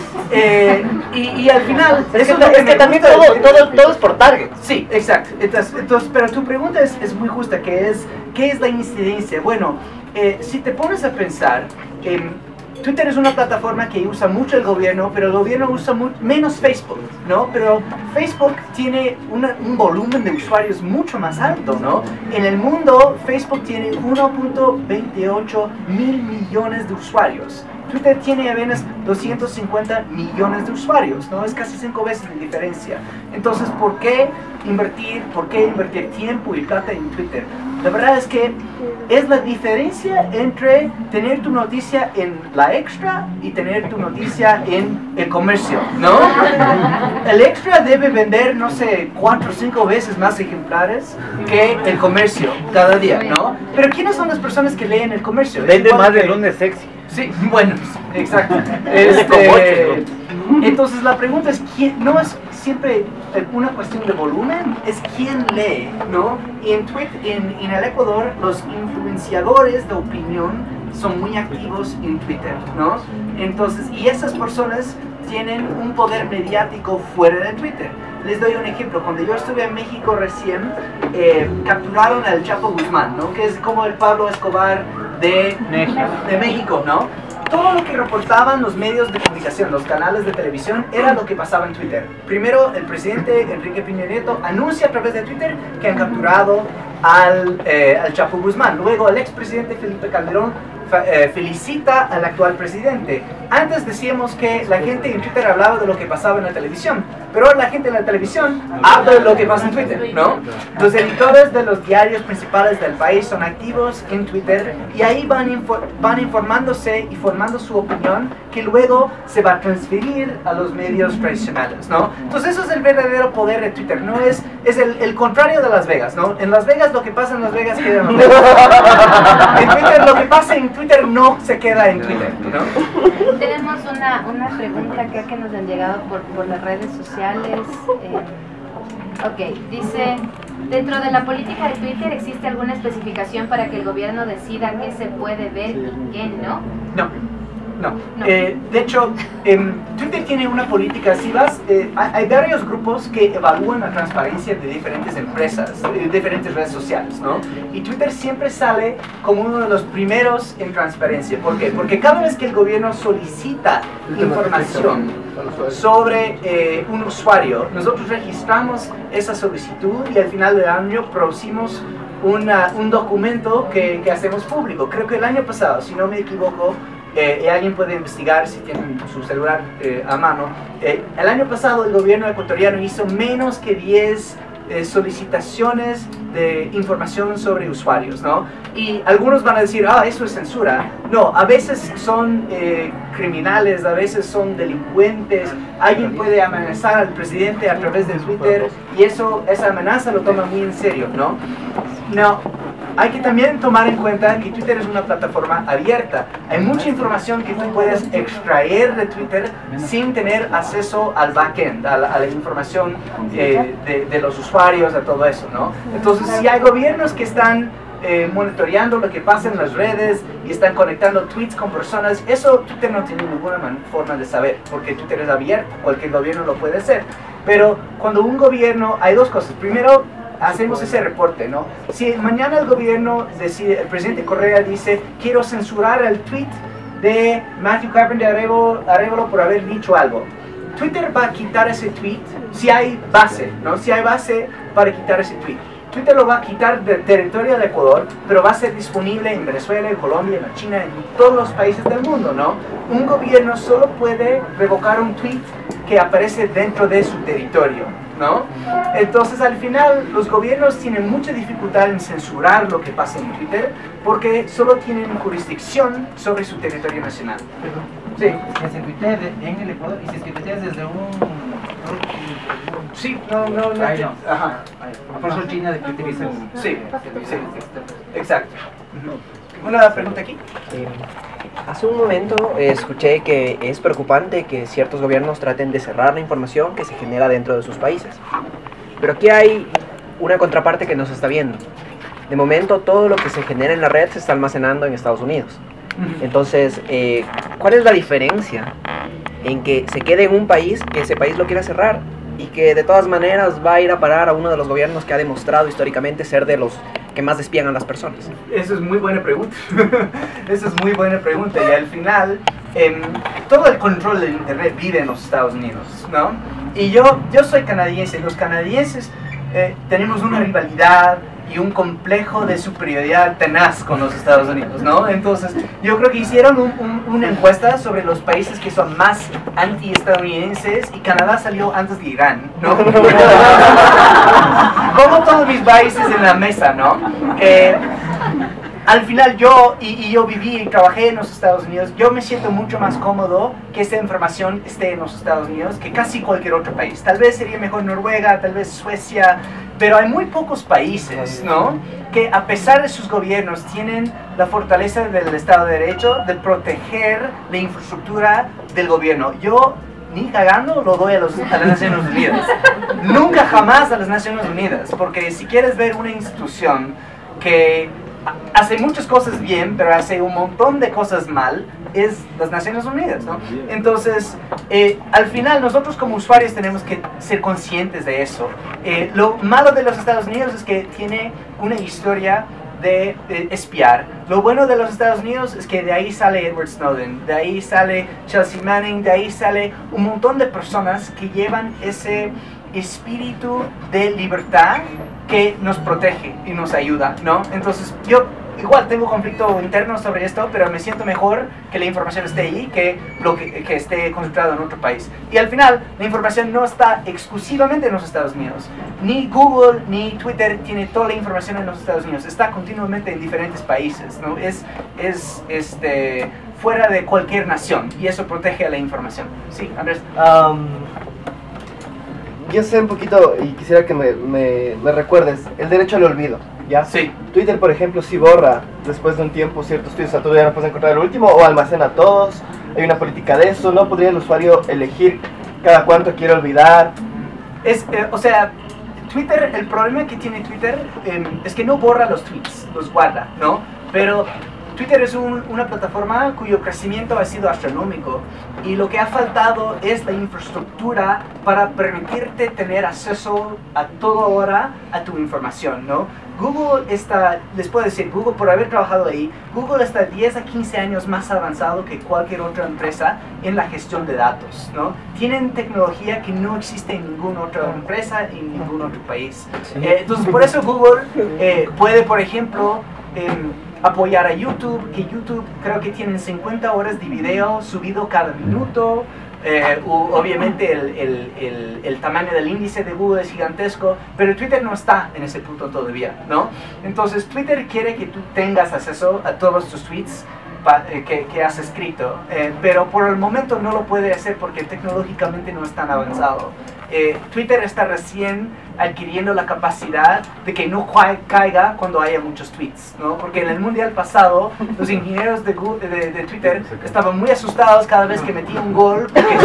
A: Y al final...
D: Es que también todo es por target.
A: Sí, exacto. Entonces, pero tu pregunta es muy justa, ¿qué es la incidencia? Bueno, si te pones a pensar, Twitter es una plataforma que usa mucho el gobierno, pero el gobierno usa menos Facebook, ¿no? Pero Facebook tiene un volumen de usuarios mucho más alto, ¿no? En el mundo, Facebook tiene 1.28 mil millones de usuarios. Twitter tiene apenas 250 millones de usuarios, ¿no? Es casi 5 veces de diferencia. Entonces, ¿por qué invertir tiempo y plata en Twitter? La verdad es que es la diferencia entre tener tu noticia en La Extra y tener tu noticia en El Comercio, ¿no? El Extra debe vender, no sé, 4 o 5 veces más ejemplares que El Comercio cada día, ¿no? Pero ¿quiénes son las personas que leen El Comercio?
D: Vende más de Lunes Sexy.
A: Sí, bueno, exacto. Entonces la pregunta es, no es siempre una cuestión de volumen, es quién lee, ¿no? Y en el Ecuador los influenciadores de opinión son muy activos en Twitter, ¿no? Entonces, y esas personas tienen un poder mediático fuera de Twitter. Les doy un ejemplo. Cuando yo estuve en México recién, capturaron al Chapo Guzmán, ¿no? Que es como el Pablo Escobar de México, ¿no? Todo lo que reportaban los medios de comunicación, los canales de televisión, era lo que pasaba en Twitter. Primero, el presidente Enrique Peña Nieto anuncia a través de Twitter que han capturado al Chapo Guzmán. Luego, el expresidente Felipe Calderón felicita al actual presidente. Antes decíamos que la gente en Twitter hablaba de lo que pasaba en la televisión, pero ahora la gente en la televisión habla de lo que pasa en Twitter, ¿no? Los editores de los diarios principales del país son activos en Twitter y ahí van informándose y formando su opinión que luego se va a transferir a los medios tradicionales, ¿no? Entonces eso es el verdadero poder de Twitter, ¿no? Es el contrario de Las Vegas, ¿no? En Las Vegas lo que pasa en Las Vegas queda en Las Vegas. En Twitter lo que pasa en Twitter no se queda en Twitter, ¿no?
B: Tenemos una pregunta acá que nos han llegado por las redes sociales. Ok, dice, dentro de la política de Twitter, ¿existe alguna especificación para que el gobierno decida qué se puede ver y qué no?
A: No. De hecho, Twitter tiene una política, si vas, hay varios grupos que evalúan la transparencia de diferentes empresas, de diferentes redes sociales, ¿no? Y Twitter siempre sale como uno de los primeros en transparencia. ¿Por qué? Porque cada vez que el gobierno solicita información sobre un usuario, nosotros registramos esa solicitud y al final del año producimos un documento que hacemos público. Creo que el año pasado, si no me equivoco, alguien puede investigar si tienen su celular a mano. El año pasado el gobierno ecuatoriano hizo menos que 10 solicitaciones de información sobre usuarios, ¿no? Y algunos van a decir, eso es censura. No, a veces son criminales, a veces son delincuentes. Alguien puede amenazar al presidente a través de Twitter y esa amenaza lo toma muy en serio, ¿no? No. Hay que también tomar en cuenta que Twitter es una plataforma abierta. Hay mucha información que tú puedes extraer de Twitter sin tener acceso al backend, a la información de los usuarios, a todo eso, ¿no? Entonces, si hay gobiernos que están monitoreando lo que pasa en las redes y están conectando tweets con personas, eso Twitter no tiene ninguna forma de saber, porque Twitter es abierto, cualquier gobierno lo puede hacer. Pero cuando un gobierno, hay dos cosas. Primero, hacemos ese reporte, ¿no? Si mañana el gobierno decide, el presidente Correa dice, quiero censurar el tweet de Matthew Carpenter Arevalo por haber dicho algo, Twitter va a quitar ese tweet si hay base, ¿no? Si hay base para quitar ese tweet. Twitter lo va a quitar del territorio de Ecuador, pero va a ser disponible en Venezuela, en Colombia, en China, en todos los países del mundo, ¿no? Un gobierno solo puede revocar un tweet que aparece dentro de su territorio, ¿no? Entonces, al final, los gobiernos tienen mucha dificultad en censurar lo que pasa en Twitter porque solo tienen jurisdicción sobre su territorio nacional. Sí.
F: Si se tuitea en el Ecuador y si es que tuiteas desde un...
A: Sí, no. Ajá.
F: Por eso China de que utilizan...
A: Sí, exacto. ¿Una pregunta aquí?
G: Hace un momento escuché que es preocupante que ciertos gobiernos traten de cerrar la información que se genera dentro de sus países. Pero aquí hay una contraparte que no se está viendo. De momento todo lo que se genera en la red se está almacenando en Estados Unidos. Entonces, ¿cuál es la diferencia en que se quede en un país, que ese país lo quiera cerrar y que de todas maneras va a ir a parar a uno de los gobiernos que ha demostrado históricamente ser de los que más espían a las personas?
A: Esa es muy buena pregunta. Esa es muy buena pregunta. Y al final, todo el control del Internet vive en los Estados Unidos, ¿no? Y yo soy canadiense. Los canadienses tenemos una rivalidad y un complejo de superioridad tenaz con los Estados Unidos, ¿no? Entonces, yo creo que hicieron una encuesta sobre los países que son más anti-estadounidenses y Canadá salió antes de Irán, ¿no? Como todos mis países en la mesa, ¿no? Al final yo viví y trabajé en los Estados Unidos, yo me siento mucho más cómodo que esta información esté en los Estados Unidos que casi cualquier otro país. Tal vez sería mejor Noruega, tal vez Suecia, pero hay muy pocos países, ¿no?, que a pesar de sus gobiernos tienen la fortaleza del Estado de Derecho de proteger la infraestructura del gobierno. Yo ni cagando lo doy a las Naciones Unidas. Nunca jamás a las Naciones Unidas, porque si quieres ver una institución que hace muchas cosas bien, pero hace un montón de cosas mal, es las Naciones Unidas, ¿no? Entonces, al final nosotros como usuarios tenemos que ser conscientes de eso. Lo malo de los Estados Unidos es que tiene una historia de espiar. Lo bueno de los Estados Unidos es que de ahí sale Edward Snowden, de ahí sale Chelsea Manning, de ahí sale un montón de personas que llevan ese espíritu de libertad que nos protege y nos ayuda, ¿no? Entonces, yo igual tengo conflicto interno sobre esto, pero me siento mejor que la información esté ahí que esté concentrado en otro país. Y al final, la información no está exclusivamente en los Estados Unidos. Ni Google ni Twitter tiene toda la información en los Estados Unidos. Está continuamente en diferentes países, ¿no? Es fuera de cualquier nación y eso protege a la información. Sí, Andrés.
H: Yo sé un poquito y quisiera que me recuerdes el derecho al olvido, ¿ya?
A: Sí.
H: Twitter, por ejemplo, si borra después de un tiempo ciertos tweets, o sea, tú ya no puedes encontrar el último o almacena todos. Hay una política de eso, ¿no? ¿Podría el usuario elegir cada cuánto quiere olvidar?
A: O sea, Twitter, el problema que tiene Twitter es que no borra los tweets, los guarda, ¿no? Pero Twitter es una plataforma cuyo crecimiento ha sido astronómico y lo que ha faltado es la infraestructura para permitirte tener acceso a toda hora a tu información, ¿no? Google está, les puedo decir, Google, por haber trabajado ahí, Google está 10 a 15 años más avanzado que cualquier otra empresa en la gestión de datos, ¿no? Tienen tecnología que no existe en ninguna otra empresa en ningún otro país. Entonces, por eso Google puede, por ejemplo, apoyar a YouTube, que YouTube creo que tienen 50 horas de video subido cada minuto. Obviamente el tamaño del índice de Google es gigantesco, pero Twitter no está en ese punto todavía, ¿no? Entonces Twitter quiere que tú tengas acceso a todos tus tweets que has escrito, pero por el momento no lo puede hacer porque tecnológicamente no es tan avanzado. Twitter está recién adquiriendo la capacidad de que no caiga cuando haya muchos tweets, ¿no? Porque en el mundial pasado los ingenieros de Twitter estaban muy asustados cada vez que metía un gol porque,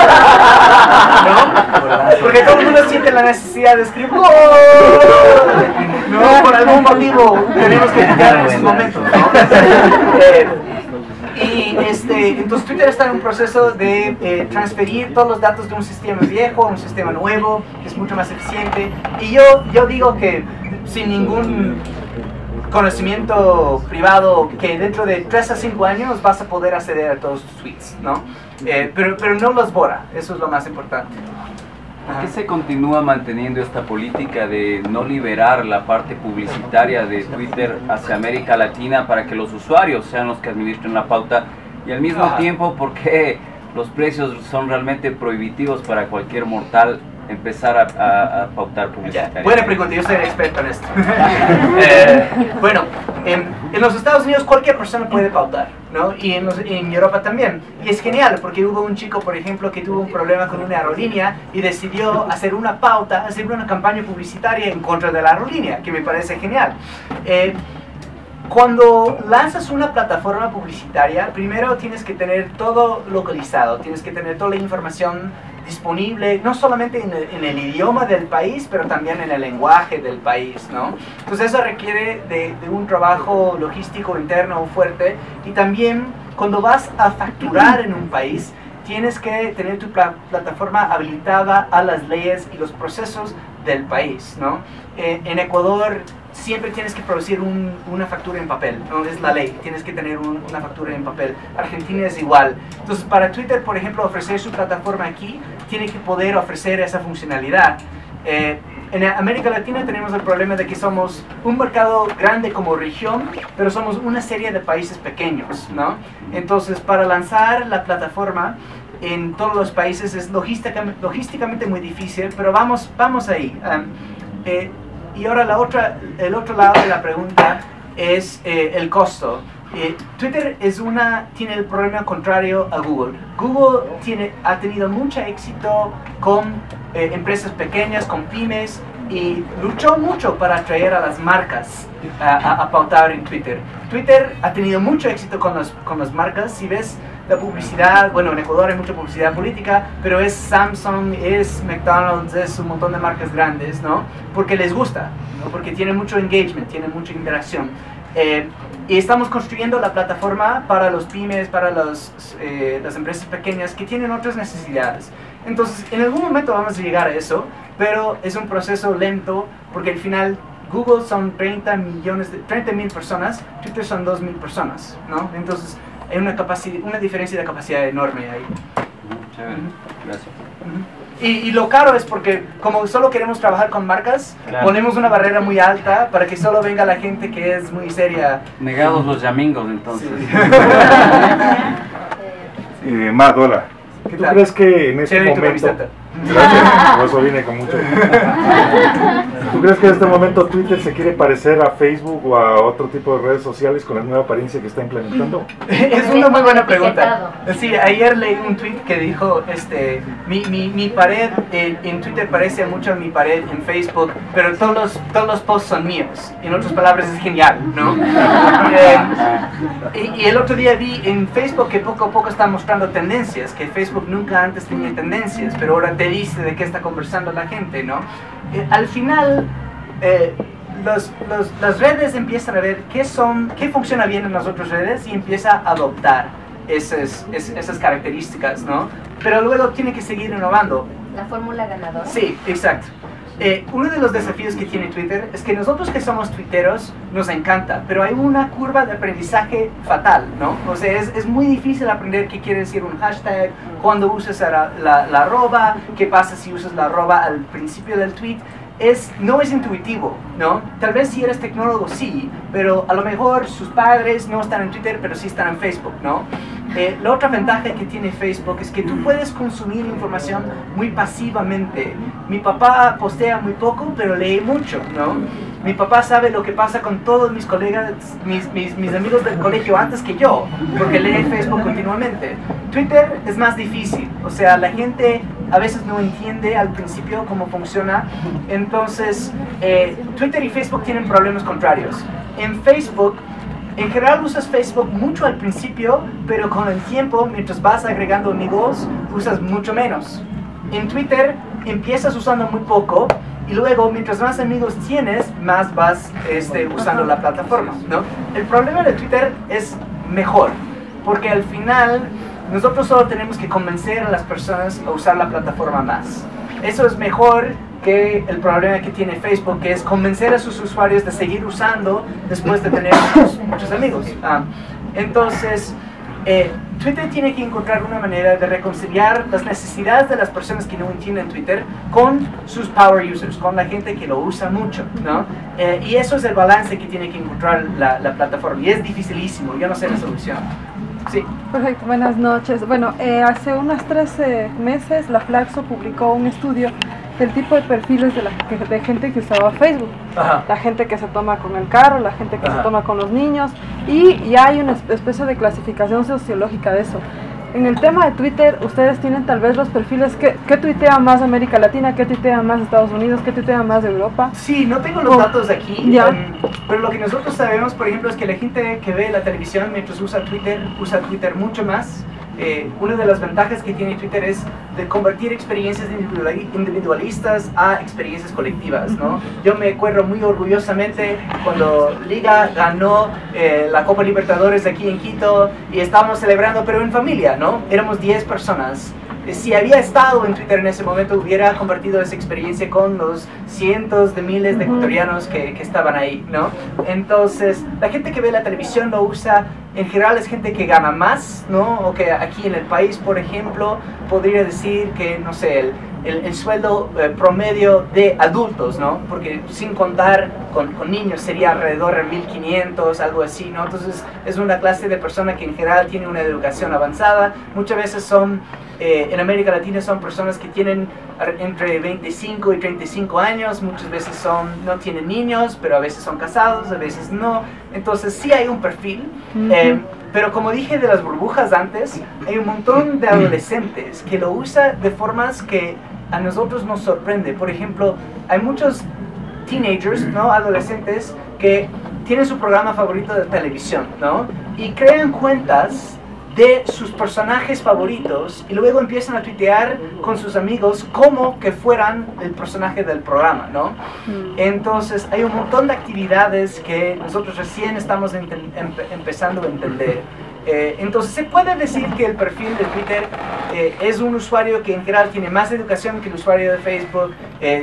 A: ¿no? Porque todo el mundo siente la necesidad de escribir ¡gol! No, por algún motivo tenemos que llegar en esos momentos, ¿no? Y entonces Twitter está en un proceso de transferir todos los datos de un sistema viejo a un sistema nuevo, que es mucho más eficiente. Y yo digo que sin ningún conocimiento privado, que dentro de 3 a 5 años vas a poder acceder a todos tus tweets, ¿no? Pero no los borra, eso es lo más importante.
I: ¿Por qué se continúa manteniendo esta política de no liberar la parte publicitaria de Twitter hacia América Latina para que los usuarios sean los que administren la pauta? Y al mismo tiempo, ¿por qué los precios son realmente prohibitivos para cualquier mortal empezar a pautar publicitariamente?
A: Buena pregunta, yo soy experto en esto. Bueno, en los Estados Unidos cualquier persona puede pautar, ¿no? Y en Europa también. Y es genial porque hubo un chico, por ejemplo, que tuvo un problema con una aerolínea y decidió hacer una pauta, hacer una campaña publicitaria en contra de la aerolínea, que me parece genial. Cuando lanzas una plataforma publicitaria, primero tienes que tener todo localizado, tienes que tener toda la información disponible, no solamente en el idioma del país, pero también en el lenguaje del país, ¿no? Entonces eso requiere de un trabajo logístico interno fuerte, y también cuando vas a facturar en un país, tienes que tener tu plataforma habilitada a las leyes y los procesos del país, ¿no? En Ecuador siempre tienes que producir una factura en papel, ¿no? Es la ley, tienes que tener una factura en papel. Argentina es igual. Entonces, para Twitter, por ejemplo, ofrecer su plataforma aquí, tiene que poder ofrecer esa funcionalidad. En América Latina tenemos el problema de que somos un mercado grande como región, pero somos una serie de países pequeños, ¿no? Entonces, para lanzar la plataforma en todos los países es logísticamente muy difícil, pero vamos ahí. Y ahora el otro lado de la pregunta es el costo. Twitter tiene el problema contrario a Google. Google ha tenido mucho éxito con empresas pequeñas, con pymes, y luchó mucho para atraer a las marcas a pautar en Twitter. Twitter ha tenido mucho éxito con las marcas. Si ves la publicidad, bueno, en Ecuador hay mucha publicidad política, pero es Samsung, es McDonald's, es un montón de marcas grandes, ¿no? Porque les gusta, ¿no? Porque tiene mucho engagement, tiene mucha interacción. Y estamos construyendo la plataforma para los pymes, para las empresas pequeñas que tienen otras necesidades. Entonces, en algún momento vamos a llegar a eso, pero es un proceso lento, porque al final Google son 30.000 personas, Twitter son 2.000 personas, ¿no? Entonces, hay una diferencia de capacidad enorme ahí.
I: Chévere, gracias.
A: Y lo caro es porque como solo queremos trabajar con marcas, ponemos una barrera muy alta para que solo venga la gente que es muy seria.
I: Negados los yamingos, entonces.
J: Matt, hola. ¿Tú crees que en ese momento... Gracias, por eso vine con mucho. ¿Tú crees que en este momento Twitter se quiere parecer a Facebook o a otro tipo de redes sociales con la nueva apariencia que está implementando?
A: Es una muy buena pregunta. Sí, ayer leí un tweet que dijo, mi pared en Twitter parece mucho a mi pared en Facebook, pero todos los posts son míos. En otras palabras, es genial, ¿no? Y el otro día vi en Facebook que poco a poco está mostrando tendencias, que Facebook nunca antes tenía tendencias, pero ahora te dice de qué está conversando la gente, ¿no? Al final, las redes empiezan a ver qué funciona bien en las otras redes y empieza a adoptar esas características, ¿no? Pero luego tiene que seguir innovando.
B: La fórmula ganadora.
A: Sí, exacto. Uno de los desafíos que tiene Twitter es que nosotros que somos tuiteros nos encanta, pero hay una curva de aprendizaje fatal, ¿no? O sea, es muy difícil aprender qué quiere decir un hashtag, cuando usas la arroba, qué pasa si usas la arroba al principio del tweet. No es intuitivo, ¿no? Tal vez si eres tecnólogo sí, pero a lo mejor sus padres no están en Twitter, pero sí están en Facebook, ¿no? La otra ventaja que tiene Facebook es que tú puedes consumir información muy pasivamente. Mi papá postea muy poco, pero lee mucho, ¿no? Mi papá sabe lo que pasa con todos mis colegas, mis amigos del colegio antes que yo, porque lee Facebook continuamente. Twitter es más difícil, o sea, la gente a veces no entiende al principio cómo funciona. Entonces, Twitter y Facebook tienen problemas contrarios. En Facebook, en general usas Facebook mucho al principio, pero con el tiempo, mientras vas agregando amigos, usas mucho menos. En Twitter empiezas usando muy poco y luego, mientras más amigos tienes, más vas usando la plataforma, ¿no? El problema de Twitter es mejor, porque al final nosotros solo tenemos que convencer a las personas a usar la plataforma más. Eso es mejor que el problema que tiene Facebook, que es convencer a sus usuarios de seguir usando después de tener muchos amigos. Entonces, Twitter tiene que encontrar una manera de reconciliar las necesidades de las personas que no entienden Twitter con sus power users, con la gente que lo usa mucho, ¿no? Y eso es el balance que tiene que encontrar la plataforma, y es dificilísimo, yo no sé la solución. Sí.
K: Perfecto, buenas noches. Bueno, hace unos 13 meses la Flaxo publicó un estudio del tipo de perfiles de gente que usaba Facebook. Ajá. La gente que se toma con el carro, la gente que se toma con los niños, y ya hay una especie de clasificación sociológica de eso. En el tema de Twitter, ustedes tienen tal vez los perfiles, ¿qué tuitea más América Latina? ¿Qué tuitea más Estados Unidos? ¿Qué tuitea más Europa?
A: Sí, no tengo los datos de aquí, pero lo que nosotros sabemos, por ejemplo, es que la gente que ve la televisión mientras usa Twitter mucho más. Una de las ventajas que tiene Twitter es de convertir experiencias individualistas a experiencias colectivas, ¿no? Yo me acuerdo muy orgullosamente cuando Liga ganó la Copa Libertadores aquí en Quito y estábamos celebrando, pero en familia, ¿no? Éramos 10 personas. Si había estado en Twitter en ese momento, hubiera convertido esa experiencia con los cientos de miles de ecuatorianos que estaban ahí, ¿no? Entonces, la gente que ve la televisión lo usa, en general es gente que gana más, ¿no? O que aquí en el país, por ejemplo, podría decir que, no sé, el sueldo promedio de adultos, ¿no? Porque sin contar con niños sería alrededor de 1.500, algo así, ¿no? Entonces es una clase de persona que en general tiene una educación avanzada. Muchas veces son, en América Latina son personas que tienen entre 25 y 35 años, muchas veces no tienen niños, pero a veces son casados, a veces no. Entonces sí hay un perfil. Pero como dije de las burbujas antes, hay un montón de adolescentes que lo usan de formas que a nosotros nos sorprende. Por ejemplo, hay muchos teenagers, ¿no? Adolescentes que tienen su programa favorito de televisión, ¿no? Y crean cuentas de sus personajes favoritos y luego empiezan a tuitear con sus amigos como que fueran el personaje del programa, ¿no? Entonces hay un montón de actividades que nosotros recién estamos empezando a entender. Entonces se puede decir que el perfil de Twitter es un usuario que en general tiene más educación que el usuario de Facebook,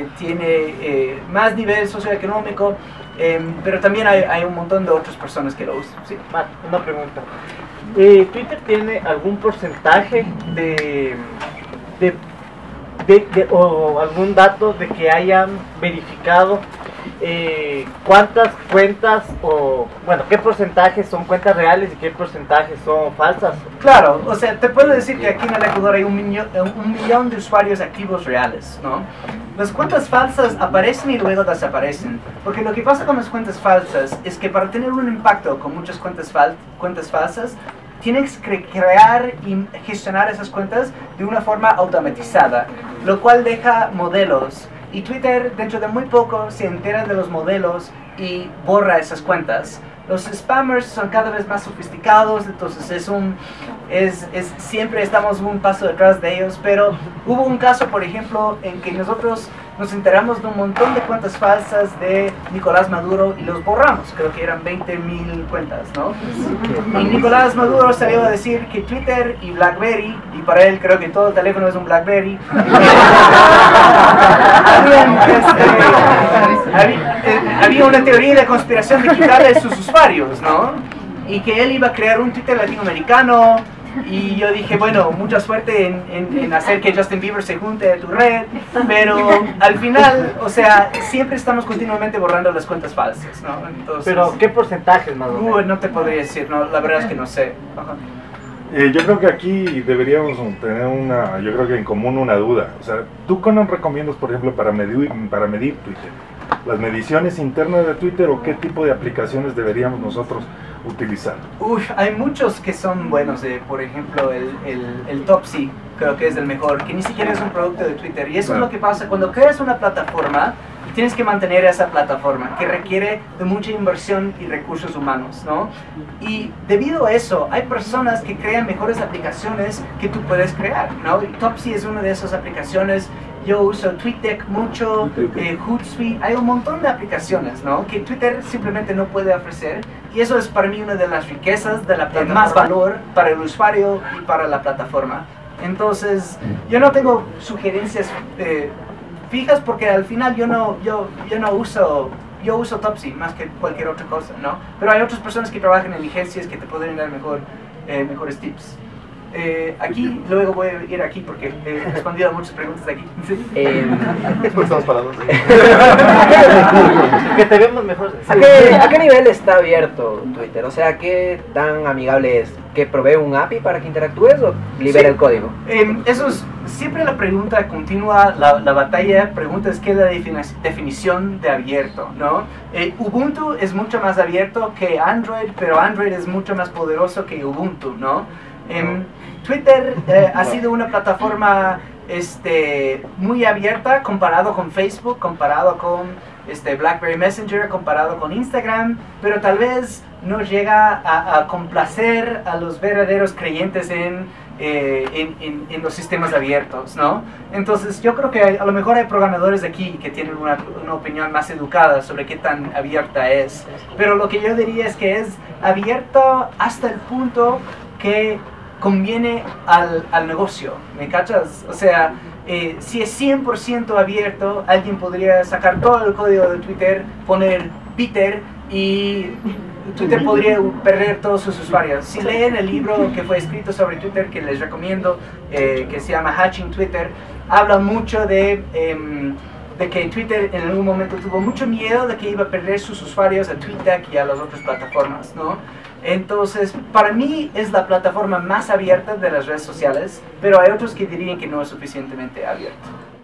A: tiene más nivel socioeconómico, pero también hay un montón de otras personas que lo usan. ¿Sí?
D: Matt, una pregunta. ¿Twitter tiene algún porcentaje de o algún dato de que hayan verificado cuántas cuentas o, bueno, qué porcentajes son cuentas reales y qué porcentajes son falsas.
A: Claro, o sea, te puedo decir que aquí en el Ecuador hay un millón de usuarios activos reales, ¿no? Las cuentas falsas aparecen y luego desaparecen, porque lo que pasa con las cuentas falsas es que para tener un impacto con muchas cuentas falsas, tienes que crear y gestionar esas cuentas de una forma automatizada, lo cual deja modelos. Y Twitter, dentro de muy poco, se entera de los modelos y borra esas cuentas. Los spammers son cada vez más sofisticados, entonces siempre estamos un paso detrás de ellos, pero hubo un caso, por ejemplo, en que nosotros nos enteramos de un montón de cuentas falsas de Nicolás Maduro y los borramos, creo que eran 20.000 cuentas, ¿no? Y Nicolás Maduro salió a decir que Twitter y BlackBerry, y para él creo que todo teléfono es un BlackBerry, había una teoría de conspiración de quitarle sus usuarios, ¿no? Y que él iba a crear un Twitter latinoamericano. Y yo dije, bueno, mucha suerte en hacer que Justin Bieber se junte a tu red, pero al final, o sea, siempre estamos continuamente borrando las cuentas falsas, ¿no? Entonces,
D: pero, ¿qué porcentajes más o menos?
A: No te podría decir, no, la verdad es que no sé.
J: Yo creo que aquí deberíamos tener yo creo que en común una duda. O sea, ¿tú qué nos recomiendas, por ejemplo, para medir Twitter? ¿Las mediciones internas de Twitter o qué tipo de aplicaciones deberíamos nosotros utilizar?
A: Hay muchos que son buenos, por ejemplo el Topsy, creo que es el mejor, que ni siquiera es un producto de Twitter, y eso es lo que pasa cuando creas una plataforma. Tienes que mantener esa plataforma que requiere de mucha inversión y recursos humanos, ¿no? Y debido a eso, hay personas que crean mejores aplicaciones que tú puedes crear, ¿no? Y Topsy es una de esas aplicaciones. Yo uso TweetDeck mucho, Hootsuite, hay un montón de aplicaciones, ¿no? Que Twitter simplemente no puede ofrecer, y eso es para mí una de las riquezas de la plataforma, más valor para el usuario y para la plataforma. Entonces, yo no tengo sugerencias fijas porque al final yo uso Topsy más que cualquier otra cosa, ¿no? Pero hay otras personas que trabajan en agencias que te pueden dar mejores tips. Aquí, luego voy a ir aquí porque he respondido a muchas preguntas de aquí.
H: Es porque estamos parados.
D: Que te vemos mejor.
G: ¿A qué nivel está abierto Twitter? O sea, ¿qué tan amigable es? ¿Que provee un API para que interactúes o libera el código?
A: Eso es siempre la pregunta continua, la batalla, pregunta es qué es la definición de abierto, ¿no? Ubuntu es mucho más abierto que Android, pero Android es mucho más poderoso que Ubuntu, ¿no? Twitter ha sido una plataforma muy abierta comparado con Facebook, comparado con BlackBerry Messenger, comparado con Instagram, pero tal vez no llega a complacer a los verdaderos creyentes en los sistemas abiertos, ¿no? Entonces yo creo que a lo mejor hay programadores de aquí que tienen una opinión más educada sobre qué tan abierta es, pero lo que yo diría es que es abierto hasta el punto que conviene al negocio, ¿me cachas? O sea, si es 100% abierto, alguien podría sacar todo el código de Twitter, poner Peter y Twitter podría perder todos sus usuarios. Si leen el libro que fue escrito sobre Twitter, que les recomiendo, que se llama Hatching Twitter, habla mucho de que Twitter en algún momento tuvo mucho miedo de que iba a perder sus usuarios a TweetDeck y a las otras plataformas, ¿no? Entonces, para mí es la plataforma más abierta de las redes sociales, pero hay otros que dirían que no es suficientemente abierto.